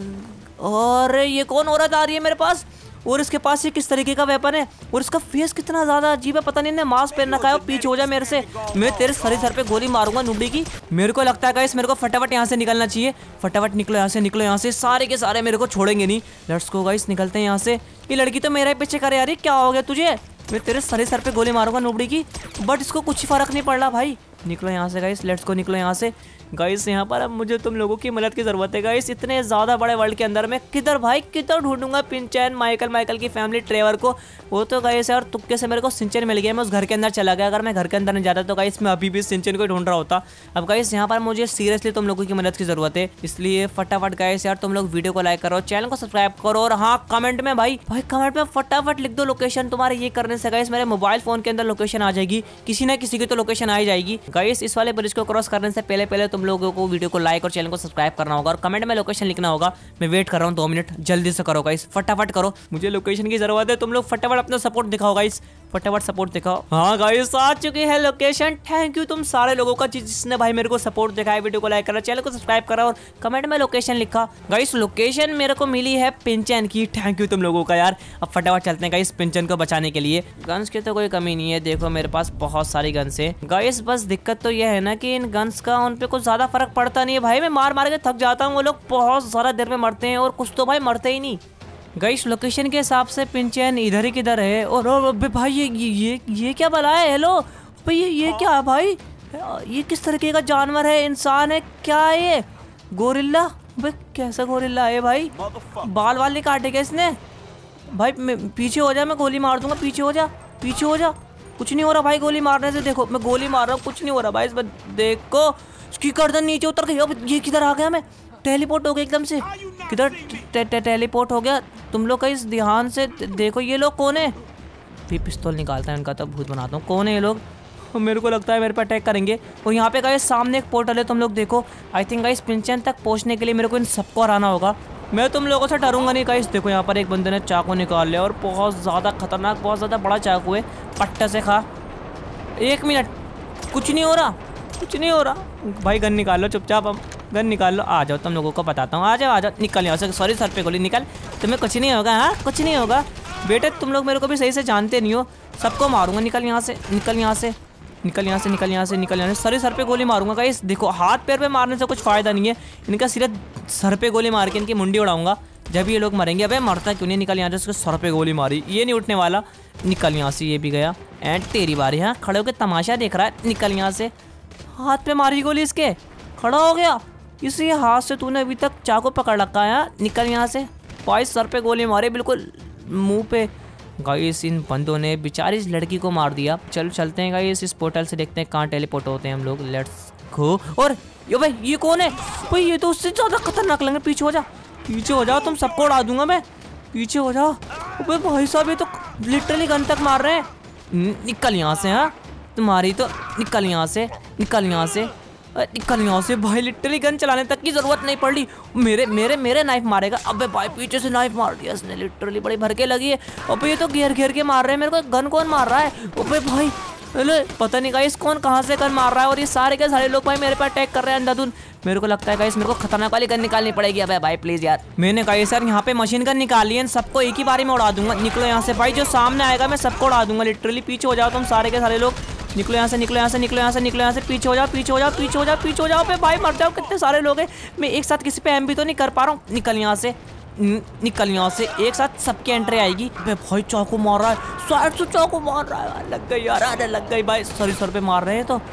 और ये कौन औरत आ रही है मेरे पास? और इसके पास ये किस तरीके का वेपन है? और इसका फेस कितना ज्यादा अजीब है, पता नहीं इन्हें मास्क पहन रखा है। पीछे हो जा मेरे से, मैं तेरे सर सर पे गोली मारूंगा नुबड़ी की। मेरे को लगता है गाइस मेरे को फटाफट यहाँ से निकलना चाहिए। फटाफट निकलो यहाँ से, निकलो यहाँ से, सारे के सारे मेरे को छोड़ेंगे नहीं। लेट्स गो गाइस निकलते हैं यहाँ से। ये लड़की तो मेरे पीछे करे यार, क्या हो गया तुझे? मैं तेरे सर सर पे गोली मारूंगा नुबड़ी की, बट इसको कुछ ही फर्क नहीं पड़ रहा भाई। निकलो यहाँ से गाइस, लेट्स गो निकलो यहाँ से। गाइस यहाँ पर अब मुझे तुम लोगों की मदद की जरूरत है गाइस, इतने ज़्यादा बड़े वर्ल्ड के अंदर मैं किधर भाई किधर ढूंढूंगा सिंचैन, माइकल, माइकल की फैमिली, ट्रेवर को? वो तो गाइस यार तुक्के से मेरे को सिंचैन मिल गया, मैं उस घर के अंदर चला गया। अगर मैं घर के अंदर नहीं जाता तो गाइस मैं अभी भी सिंचैन को ढूंढ रहा होता। अब गाइस यहाँ पर मुझे सीरियसली तुम लोगों की मदद की जरूरत है, इसलिए फटाफट गाइस यार तुम लोग वीडियो को लाइक करो, चैनल को सब्सक्राइब करो, और हाँ कमेंट में भाई भाई कमेंट में फटाफट लिख दो लोकेशन। तुम्हारे ये करने से गाइस मेरे मोबाइल फोन के अंदर लोकेशन आ जाएगी, किसी ना किसी की तो लोकेशन आ ही जाएगी। गाइस इस वाले ब्रिज को क्रॉस करने से पहले पहले तुम लोगों को वीडियो को लाइक और चैनल को सब्सक्राइब करना होगा और कमेंट में लोकेशन लिखना होगा। मैं वेट कर रहा हूँ दो मिनट, जल्दी से करो गाइस, फटाफट करो, मुझे लोकेशन की जरूरत है। तुम लोग फटाफट अपना सपोर्ट दिखाओ गाइस, फटाफट सपोर्ट दिखाओ। हाँ गाइस आ चुकी है लोकेशन। थैंक यू तुम सारे लोगों का जिसने भाई मेरे को सपोर्ट दिखाया, वीडियो को लाइक करा, चैनल को सब्सक्राइब करा और कमेंट में लोकेशन लिखा। गाइस लोकेशन मेरे को मिली है पिंचन की। थैंक यू तुम लोगों का यार। अब फटाफट चलते हैं गाइस पिंचन को बचाने के लिए। गन्स की तो कोई कमी नहीं है, देखो मेरे पास बहुत सारी गन्स है गाइस। बस दिक्कत तो ये है ना कि इन गन्स का उन पे कुछ ज्यादा फर्क पड़ता नहीं है भाई। मैं मार मार के थक जाता हूँ, वो लोग बहुत ज्यादा देर में मरते हैं और कुछ तो भाई मरते ही नहीं। गाइस लोकेशन के हिसाब से पिंचन इधर ही किधर है। और अबे भाई ये ये ये क्या बला है? हेलो भाई ये ये क्या है भाई? ये किस तरीके का जानवर है? इंसान है क्या है ये? गोरिल्ला? भाई कैसा गोरिल्ला है भाई? बाल वाल नहीं काटे क्या इसने? भाई पीछे हो जा, मैं गोली मार दूंगा। पीछे हो जा, पीछे हो जा। कुछ नहीं हो रहा भाई गोली मारने से। देखो मैं गोली मार रहा हूँ, कुछ नहीं हो रहा भाई। इस बार देखो उसकी गर्दन नीचे उतर गई। अब ये किधर आ गया? मैं टेलीपोर्ट हो गया एकदम से। किधर टे, टे, टेलीपोर्ट हो गया? तुम लोग का इस ध्यान से देखो। ये लोग कौन है? भी पिस्तौल निकालता है इनका, तो भूत बनाता हूँ। कौन है ये लोग? मेरे को लगता है मेरे पे अटैक करेंगे। और यहाँ पे गाइस सामने एक पोर्टल है, तुम लोग देखो। आई थिंक गाइस पिंचन तक पहुँचने के लिए मेरे को इन सबको हराना होगा। मैं तुम लोगों से डरूंगा नहीं गाइस। देखो यहाँ पर एक बंदे ने चाकू निकाल लिया और बहुत ज़्यादा खतरनाक, बहुत ज़्यादा बड़ा चाकू है। पट्टा से खा। एक मिनट, कुछ नहीं हो रहा, कुछ नहीं हो रहा भाई। गन निकाल लो चुपचाप, अब गन निकाल लो। आ जाओ, तुम लोगों को बताता हूँ। आ जाओ आ जाओ, निकल यहाँ से। सॉरी सर पे गोली निकल, तुम्हें कुछ नहीं होगा। हाँ कुछ नहीं होगा बेटे, तुम लोग मेरे को भी सही से जानते नहीं हो। सबको मारूंगा। निकल यहाँ से, निकल यहाँ से, निकल यहाँ से, निकल यहाँ से, निकल यहाँ से। सर सर पे गोली मारूंगा गाइस। देखो हाथ पैर पे मारने से कुछ फायदा नहीं है, इनका सिर्फ सर पे गोली मार के इनकी मुंडी उड़ाऊंगा, जब ये लोग मरेंगे। अबे मरता क्यों नहीं? निकल यहाँ से, उसके सर पे गोली मारी, ये नहीं उठने वाला। निकल यहाँ से, ये भी गया। एंड तेरी बारी। हाँ खड़े होकर तमाशा देख रहा है? निकल यहाँ से। हाथ पे मारी गोली इसके, खड़ा हो गया। इसी हाथ से तूने अभी तक चाकू पकड़ रखा है। निकल यहाँ से। भाई सर पे गोली मारे, बिल्कुल मुंह पे। गाइस इन बंदों ने बेचारी इस लड़की को मार दिया। चल चलते हैं गाइस इस पोर्टल से, देखते हैं कहाँ टेलीपोर्ट होते हैं हम लोग। Let's go. और यो भाई ये कौन है भाई? ये तो उससे ज़्यादा खतरनाक लग रहा है। पीछे हो जा, पीछे हो जाओ, तुम सबको उड़ा दूंगा मैं। पीछे हो जाओ। अबे भाई साहब ये तो लिटरली गन तक मार रहे हैं। निकल यहाँ से। हाँ तुम्हारी तो निकल यहाँ से, निकल यहाँ से, निकल यहाँ से। भाई लिटरली गन चलाने तक की जरूरत नहीं पड़ रही। मेरे मेरे मेरे नाइफ मारेगा। अबे भाई पीछे से नाइफ मार दिया इसने, लिटरली बड़ी भड़के लगी है। अबे ये तो घेर घेर के मार रहे हैं मेरे को। गन कौन मार रहा है? अबे भाई अरे पता नहीं गाइस कौन कहाँ से गन मार रहा है। और ये सारे के सारे लोग भाई मेरे पे अटैक कर रहे हैं अंधाधुन। मेरे को लगता है गाइस मेरे को खतरनाक वाली गन निकालनी पड़ेगी। अबे भाई प्लीज यार। मैंने गाइस यार यहाँ पे मशीन गन निकाली है, सबको एक ही बारी में उड़ा दूंगा। निकलो यहाँ से भाई, जो सामने आएगा मैं सबको उड़ा दूंगा लिटरली। पीछे हो जाओ तुम सारे के सारे लोग। निकलो यहाँ से, निकलो यहाँ से, निकलो यहाँ से, निकलो यहाँ से। पीछे हो जाओ, पीछे हो जाओ, पीछे हो जाओ, पीछे हो जाओ। पे भाई मर जाओ, कितने सारे लोग हैं। मैं एक साथ किसी पे एम भी तो नहीं कर पा रहा हूँ। निकल यहाँ से, निकल यहाँ से। एक साथ सबकी एंट्री आएगी। अबे भाई चाकू मार रहा है, साइड से चाकू मार रहा है। लग गई यार, अरे लग गई भाई। सॉरी सर पे मार रहे हैं तो।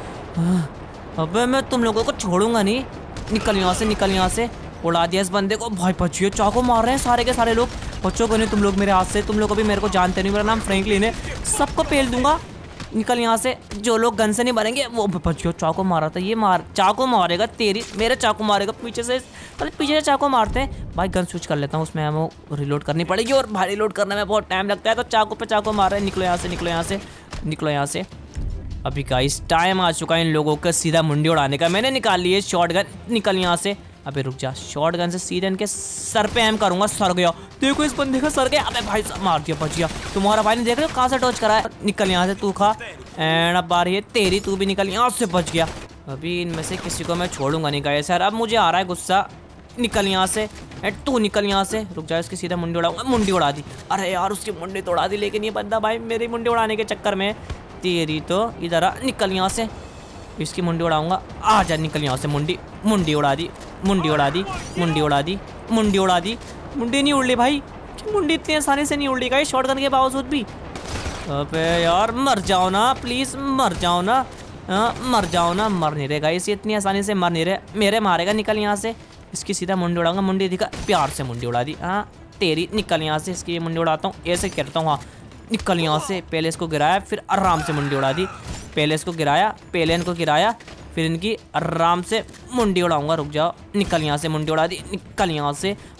अबे मैं तुम लोगों को छोड़ूंगा नहीं। निकल यहाँ से, निकल यहाँ से। उड़ा दिया इस बंदे को। भाई बचिए, चाकू मार रहे हैं सारे के सारे लोग। बच्चों को नहीं तुम लोग मेरे हाथ से। तुम लोग अभी मेरे को जानते नहीं, मेरा नाम फ्रैंकलिन है। सबको पेल दूंगा। निकल यहाँ से। जो लोग गन से नहीं मरेंगे वो बच्चों। चाकू मारा था ये, मार चाकू मारेगा तेरी, मेरे चाकू मारेगा पीछे से। पहले पीछे से चाकू मारते हैं भाई। गन स्विच कर लेता हूँ, उसमें वो रिलोड करनी पड़ेगी और भाई रिलोड करने में बहुत टाइम लगता है, तो चाकू पे चाकू मार रहे हैं। निकलो यहाँ से, निकलो यहाँ से, निकलो यहाँ से। अभी गाइस टाइम आ चुका है इन लोगों का सीधा मुंडी उड़ाने का। मैंने निकाल ली है शॉर्ट गन। निकल यहाँ से। अबे रुक जा, शॉर्ट गन से सीधे इनके सर पे एम करूंगा। सर गया, देखो इस बंदे का सर गया। अबे भाई मार दिया, बच गया। तुम्हारा भाई ने देख रहे हो कहाँ से टॉच करा है। निकल यहाँ से, तू खा। एंड अब बारी है तेरी, तू भी निकल यहाँ से, बच गया। अभी इनमें से किसी को मैं छोड़ूंगा नहीं गाइस यार। अब मुझे आ रहा है गुस्सा। निकल यहाँ से। एंड तू निकल यहाँ से। रुक जा, इसकी सीधा मुंडी उड़ाऊंगा। मुंडी उड़ा दी। अरे यार उसकी मुंडी तो उड़ा दी, लेकिन ये बंदा भाई मेरी मुंडी उड़ाने के चक्कर में तेरी तो इधर आ। निकल यहाँ से, इसकी मुंडी उड़ाऊंगा। आ जा, निकल यहाँ से। मुंडी मुंडी उड़ा दी, मुंडी उड़ा दी, मुंडी उड़ा दी, मुंडी उड़ा दी। मुंडी नहीं उड़ ली भाई, मुंडी इतनी आसानी से नहीं उड़ ली गाइस शॉटगन के बावजूद भी। अबे यार मर जाओ ना प्लीज, मर जाओ ना। आ, मर जाओ ना। मर नहीं रहे गाइस, इतनी आसानी से मर नहीं रहे। मेरे मारेगा। निकल यहाँ से। इसकी सीधा मुंडी उड़ाऊंगा। मुंडी दिखा, प्यार से मुंडी उड़ा दी। हाँ तेरी। निकल यहाँ से। इसकी मुंडी उड़ाता हूँ, ऐसे करता हूँ। हाँ निकल यहाँ से। पहले इसको गिराया, फिर आराम से मुंडी उड़ा दी। पहले इसको गिराया, पहले इनको गिराया, फिर इनकी आराम से मुंडी उड़ाऊंगा। रुक जाओ। निकल यहाँ से। मुंडी उड़ा दी। निकल यहाँ से।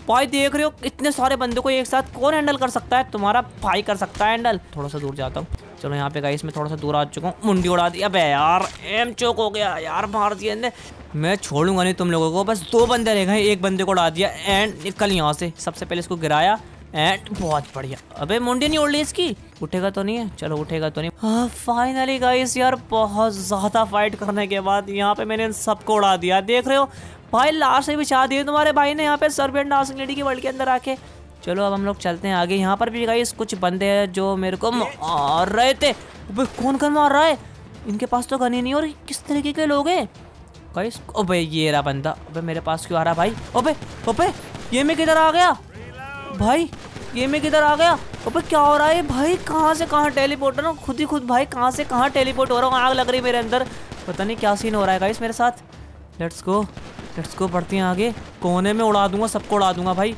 भाई देख रहे हो इतने सारे बंदे को एक साथ कौन हैंडल कर सकता है? तुम्हारा भाई कर सकता है हैंडल। थोड़ा सा दूर जाता हूँ। चलो यहाँ पे गाइस मैं थोड़ा सा दूर आ चुका हूँ। मुंडी उड़ा दी। अबे यार एम चोक हो गया यार, मार दिया ने। मैं छोड़ूंगा नहीं तुम लोगों को। बस दो बंदे रह गए, एक बंदे को उड़ा दिया एंड निकल यहाँ से। सबसे पहले इसको गिराया एंड बहुत बढ़िया। अबे मुंडी नहीं उड़ ली इसकी। उठेगा तो नहीं है? चलो उठेगा तो नहीं। हाँ फाइनली गाइस यार बहुत ज़्यादा फाइट करने के बाद यहाँ पे मैंने इन सबको उड़ा दिया। देख रहे हो भाई, लाश से बिछा दिए तुम्हारे भाई ने यहाँ पे सर्बियन डांसिंग लेडी की वर्ल्ड के अंदर आके। चलो अब हम लोग चलते हैं आगे। यहाँ पर भी गाइस कुछ बंदे हैं जो मेरे को मार रहे थे। अबे कौन गन मार रहा है? इनके पास तो गन ही नहीं। और किस तरीके के लोग हैं गाइस? अबे ये रहा बंदा। अबे मेरे पास क्यों आ रहा भाई? अबे अबे ये मैं किधर आ गया भाई? ये मैं किधर आ गया? अबे क्या हो रहा है भाई? कहाँ से कहाँ टेलीपोर्ट हो रहा हूँ खुद ही खुद भाई। कहाँ से कहाँ टेलीपोर्ट हो रहा हूँ? आग लग रही है मेरे अंदर। पता नहीं क्या सीन हो रहा है गाइस मेरे साथ। लेट्स गो लेट्स गो बढ़ते हैं आगे। कोने में उड़ा दूंगा, सबको उड़ा दूंगा भाई।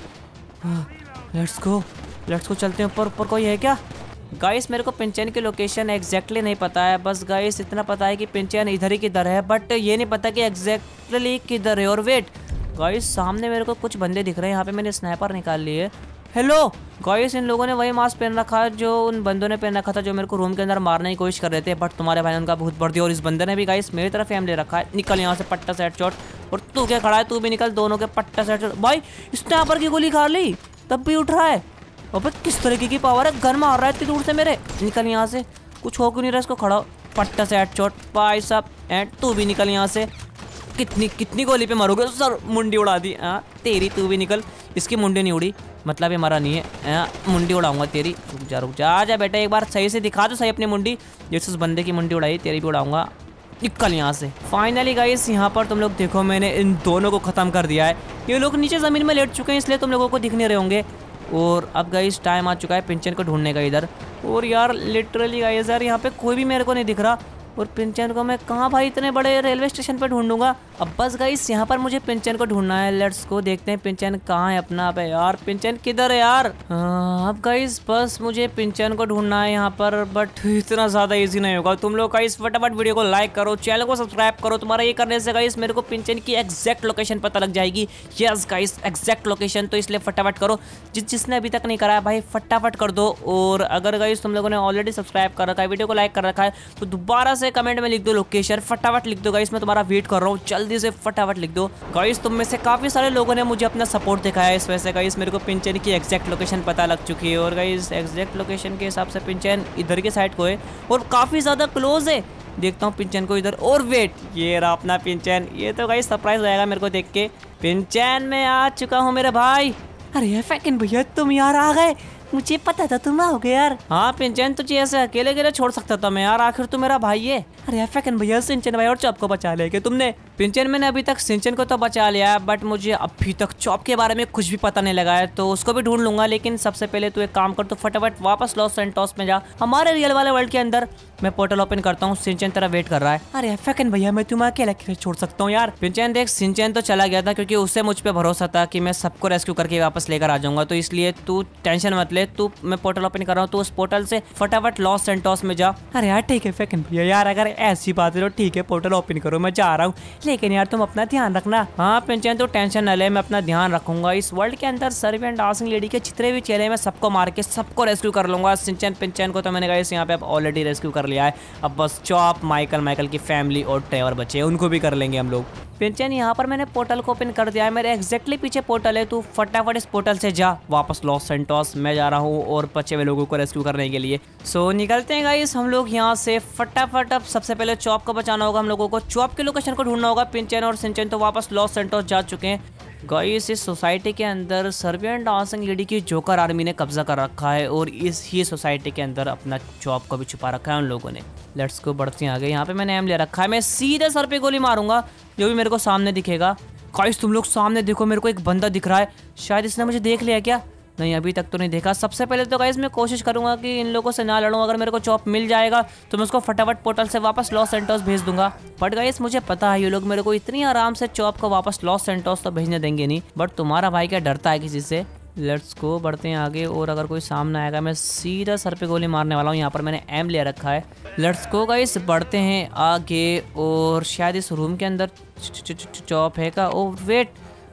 लेट्स गो लेट्स गो चलते हैं ऊपर। ऊपर कोई है क्या गाइस? मेरे को पिंचैन की लोकेशन एग्जैक्टली नहीं पता है। बस गाइस इतना पता है कि पिंचैन इधर ही किधर है, बट ये नहीं पता कि एग्जैक्टली किधर है। और वेट गाइस सामने मेरे को कुछ बंदे दिख रहे हैं। यहाँ पे मैंने स्नाइपर निकाल ली है। हेलो गाइस, इन लोगों ने वही मास्क पहन रखा है जो उन बंदों ने पहन रखा था जो मेरे को रूम के अंदर मारने की कोशिश कर रहे थे, बट तुम्हारे भाई ने उनका बहुत बढ़ दिया। और इस बंदे ने भी गाइस मेरी तरफ एम ले रखा है। निकल यहाँ से पट्टा सेट शॉट। और तू क्या खड़ा है? तू भी निकल। दोनों के पट्टा सेट शॉट। भाई स्नाइपर की गोली खा ली तब भी उठ रहा है। अबे किस तरीके की पावर है? गन मार रहा है इतनी दूर से मेरे। निकल यहाँ से। कुछ हो क्यों नहीं रहा इसको? खड़ा पट्टा सेट शॉट भाई साहब। एंड तू भी निकल यहाँ से। कितनी कितनी गोली पे मारोगे सर? मुंडी उड़ा दी। हाँ तेरी। तू भी निकल। इसकी मुंडी नहीं उड़ी मतलब ये मरा नहीं है। आ, मुंडी उड़ाऊंगा तेरी। रुक जा रुक जा। आ जा बेटा एक बार सही से दिखा दो सही अपनी मुंडी। जैसे उस बंदे की मुंडी उड़ाई तेरी भी उड़ाऊंगा। निकल यहाँ से। फाइनली गाइस यहाँ पर तुम लोग देखो मैंने इन दोनों को ख़त्म कर दिया है। ये लोग नीचे ज़मीन में लेट चुके हैं इसलिए तुम लोगों को दिख नहीं रहे होंगे। और अब गाइस टाइम आ चुका है पिंचैन को ढूंढने का इधर। और यार लिटरली गाइस यार यहाँ पे कोई भी मेरे को नहीं दिख रहा। और पिंचैन को मैं कहाँ भाई इतने बड़े रेलवे स्टेशन पे ढूंढूंगा। अब बस गाइस यहाँ पर मुझे पिंचैन को ढूंढना है। लेट्स को देखते हैं पिंचैन कहाँ है अपना। पे यार पिंचैन किधर है यार? आ, अब गाइस बस मुझे पिंचैन को ढूंढना है यहाँ पर, बट इतना ज़्यादा इजी नहीं होगा। तुम लोग गाइस फटाफट वीडियो को लाइक करो, चैनल को सब्सक्राइब करो। तुम्हारा ये करने से गाइस मेरे को पिंचैन की एग्जैक्ट लोकेशन पता लग जाएगी। यस गाइस एग्जैक्ट लोकेशन, तो इसलिए फटाफट करो। जिस जिसने अभी तक नहीं करा है भाई फटाफट कर दो। और अगर गाइस तुम लोगों ने ऑलरेडी सब्सक्राइब कर रखा है, वीडियो को लाइक कर रखा है, तो दोबारा से कमेंट में लिख दो लोकेशन। फटाफट लिख दो गाइस, मैं तुम्हारा वेट कर रहा हूँ। जल्दी से फटाफट लिख दो गाइस। तुम में से काफी सारे लोगों ने मुझे अपना सपोर्ट दिखाया है, इस वजह से गाइस मेरे को पिंचैन की एग्जैक्ट लोकेशन पता लग चुकी है। और गाइस एग्जैक्ट लोकेशन के हिसाब से पिंचैन इधर के साइड को है और काफी ज्यादा क्लोज है। देखता हूँ पिंचैन को इधर। और वेट ये रहा अपना पिंचैन। ये तो गाइस सरप्राइज हो जाएगा मेरे को देख के। पिंचैन में आ चुका हूँ मेरे भाई। अरे फैकिन भैया तुम यार आ गए, मुझे पता था तुम आओगे यार। हाँ पिंचैन तुझे ऐसे अकेले अकेले छोड़ सकता था मैं यार, आखिर तू मेरा भाई है। अरे फैकिन भैया सिंचन भाई और चॉप को बचा लिया तुमने। पिंचैन मैंने अभी तक सिंचन को तो बचा लिया, बट मुझे अभी तक चॉप के बारे में कुछ भी पता नहीं लगा है, तो उसको भी ढूंढ लूंगा। लेकिन सबसे पहले तू एक काम कर, तो फटाफट वापस लॉस सेंटोस में जा, हमारे रियल वाले वर्ल्ड के अंदर। मैं पोर्टल ओपन करता हूँ, सिंचन तेरा वेट कर रहा है। अरे फैकिन भैया मैं तुम्हें अकेले अकेले छोड़ सकता हूँ यार। पिंचैन देख सिंचन तो चला गया था क्योंकि उससे मुझ पे भरोसा था कि मैं सबको रेस्क्यू करके वापस लेकर आ जाऊंगा, तो इसलिए तू टेंशन मत ले। तू मैं पोर्टल ओपन कर रहा हूँ, तो उस पोर्टल से फटाफट लॉस सेंटोस में जा। अरे यार ठीक है फैकिन भैया यार, अगर ऐसी बात है तो ठीक है पोर्टल ओपन करो, मैं जा रहा हूँ। लेकिन यार तुम अपना ध्यान रखना। हाँ पिंचैन तो टेंशन न ले, मैं अपना ध्यान रखूंगा। इस वर्ल्ड के अंदर सर्बियन डांसिंग लेडी के जितने भी चेले मैं सबको मार के सबको रेस्क्यू कर लूंगा। सिंचन पिंचैन को तो मैंने गाइस यहाँ पे अब ऑलरेडी रेस्क्यू कर लिया है। अब बस चॉप माइकल माइकल की फैमिली और ट्रेवर बचे हैं, उनको भी कर लेंगे हम लोग। पिंचैन यहाँ पर मैंने पोर्टल को ओपन कर दिया है, मेरे एक्जैक्टली पीछे पोर्टल है। तू फटाफट इस पोर्टल से जा वापस लॉस सेंटोस। मैं जा रहा हूँ और बचे हुए लोगों को रेस्क्यू करने के लिए। सो निकलते हैं गाइस हम लोग यहाँ से फटाफट। अब सबसे पहले चॉप को बचाना होगा हम लोगों को, चॉप की लोकेशन को ढूंढना होगा। पिंचैन और सिंचन तो वापस लॉस सेंटोस जा चुके हैं। गाइस इस सोसाइटी के अंदर सर्बियन डांसिंग लेडी की जोकर आर्मी ने कब्जा कर रखा है और इस ही सोसाइटी के अंदर अपना चॉप को भी छुपा रखा है उन लोगों ने। लेट्स को बढ़ते हैं आगे। यहाँ पे मैंने एम ले रखा है, मैं सीधे सर पे गोली मारूंगा जो भी मेरे को सामने दिखेगा। गाइस तुम लोग सामने देखो, मेरे को एक बंदा दिख रहा है, शायद इसने मुझे देख लिया क्या? नहीं अभी तक तो नहीं देखा। सबसे पहले तो गाइस मैं कोशिश करूंगा कि इन लोगों से ना लड़ूं। अगर मेरे को चॉप मिल जाएगा तो मैं उसको फटाफट पोर्टल से वापस लॉस सेंटोस भेज दूंगा। बट गाइस मुझे पता है ये लोग मेरे को इतनी आराम से चॉप को वापस लॉस सेंटोस तो भेजने देंगे नहीं, बट तुम्हारा भाई क्या डरता है किसी से। लेट्स को बढ़ते हैं आगे। और अगर कोई सामने आएगा मैं सीधा सर पे गोली मारने वाला हूँ। यहाँ पर मैंने एम ले रखा है। लेट्स को गाइस बढ़ते हैं आगे। और शायद इस रूम के अंदर चॉप है का। ओ वेट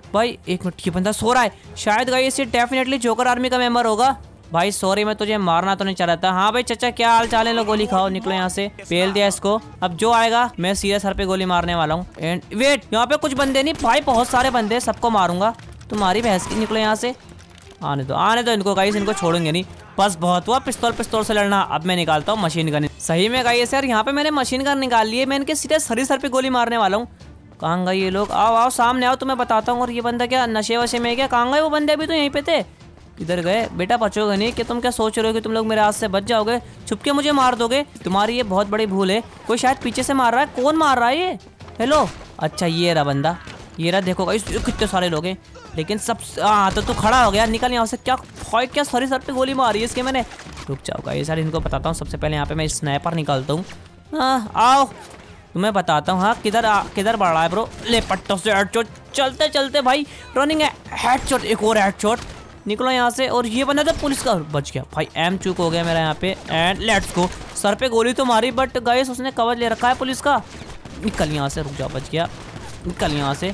भाई एक मिनट, ये बंदा सो रहा है शायद गाइस, ये डेफिनेटली जोकर आर्मी का मेंबर होगा। भाई सॉरी, मैं तुझे मारना तो नहीं चाह रहा था। हाँ भाई चाचा क्या हाल चाल है, लो गोली खाओ, निकलो यहाँ से। पेल दिया इसको, अब जो आएगा मैं सीधे सर पे गोली मारने वाला हूँ। एंड वेट, यहाँ पे कुछ बंदे नहीं भाई, बहुत सारे बंदे, सबको मारूंगा। तुम्हारी भैंस की, निकलो यहाँ से। आने दो आने दो इनको गाइस, इनको छोड़ेंगे नहीं। बस बहुत हुआ पिस्तौल पिस्तौल से लड़ना, अब मैं निकालता हूँ मशीन गन। सही में गाइस यार, यहाँ पे मैंने मशीन गन निकाल ली है, मैं इनके सीधे सर सर पे गोली मारने वाला हूँ। कहाँ गए ये लोग? आओ आओ सामने आओ, तुम्हें बताता हूँ। और ये बंदा क्या नशे वशे में क्या? कहाँ गए वो बंदे? अभी तो यहीं पे थे। इधर गए? बेटा बचोगे नहीं कि तुम क्या सोच रहे हो कि तुम लोग मेरे हाथ से बच जाओगे, छुप के मुझे मार दोगे? तुम्हारी ये बहुत बड़ी भूल है। कोई शायद पीछे से मार रहा है, कौन मार रहा है ये? हेलो, अच्छा ये रहा बंदा, ये रहा। देखो गाइस कितने सारे लोग हैं, लेकिन सब हाँ तो तू खड़ा हो गया, निकल यहाँ से। क्या फाइट, क्या सॉरी सर पे गोली मारी है इसके मैंने। रुक जाओ गाइस यार, इनको बताता हूँ। सबसे पहले यहाँ पे मैं स्नाइपर निकालता हूँ। हाँ आओ, तुम्हें बताता हूँ। हाँ किधर किधर बढ़ रहा है ब्रो? ले पट्टों से हेडशॉट, चलते चलते भाई रनिंग है, हेडशॉट, एक और हेडशॉट। निकलो यहाँ से। और ये बंदा था पुलिस का, बच गया भाई। एम चूक हो गया मेरा यहाँ पे। And let's go. सर पे गोली तो मारी, बट गाइस उसने कवर ले रखा है पुलिस का। निकल यहाँ से, रुक जाओ, बच गया। निकल यहाँ से।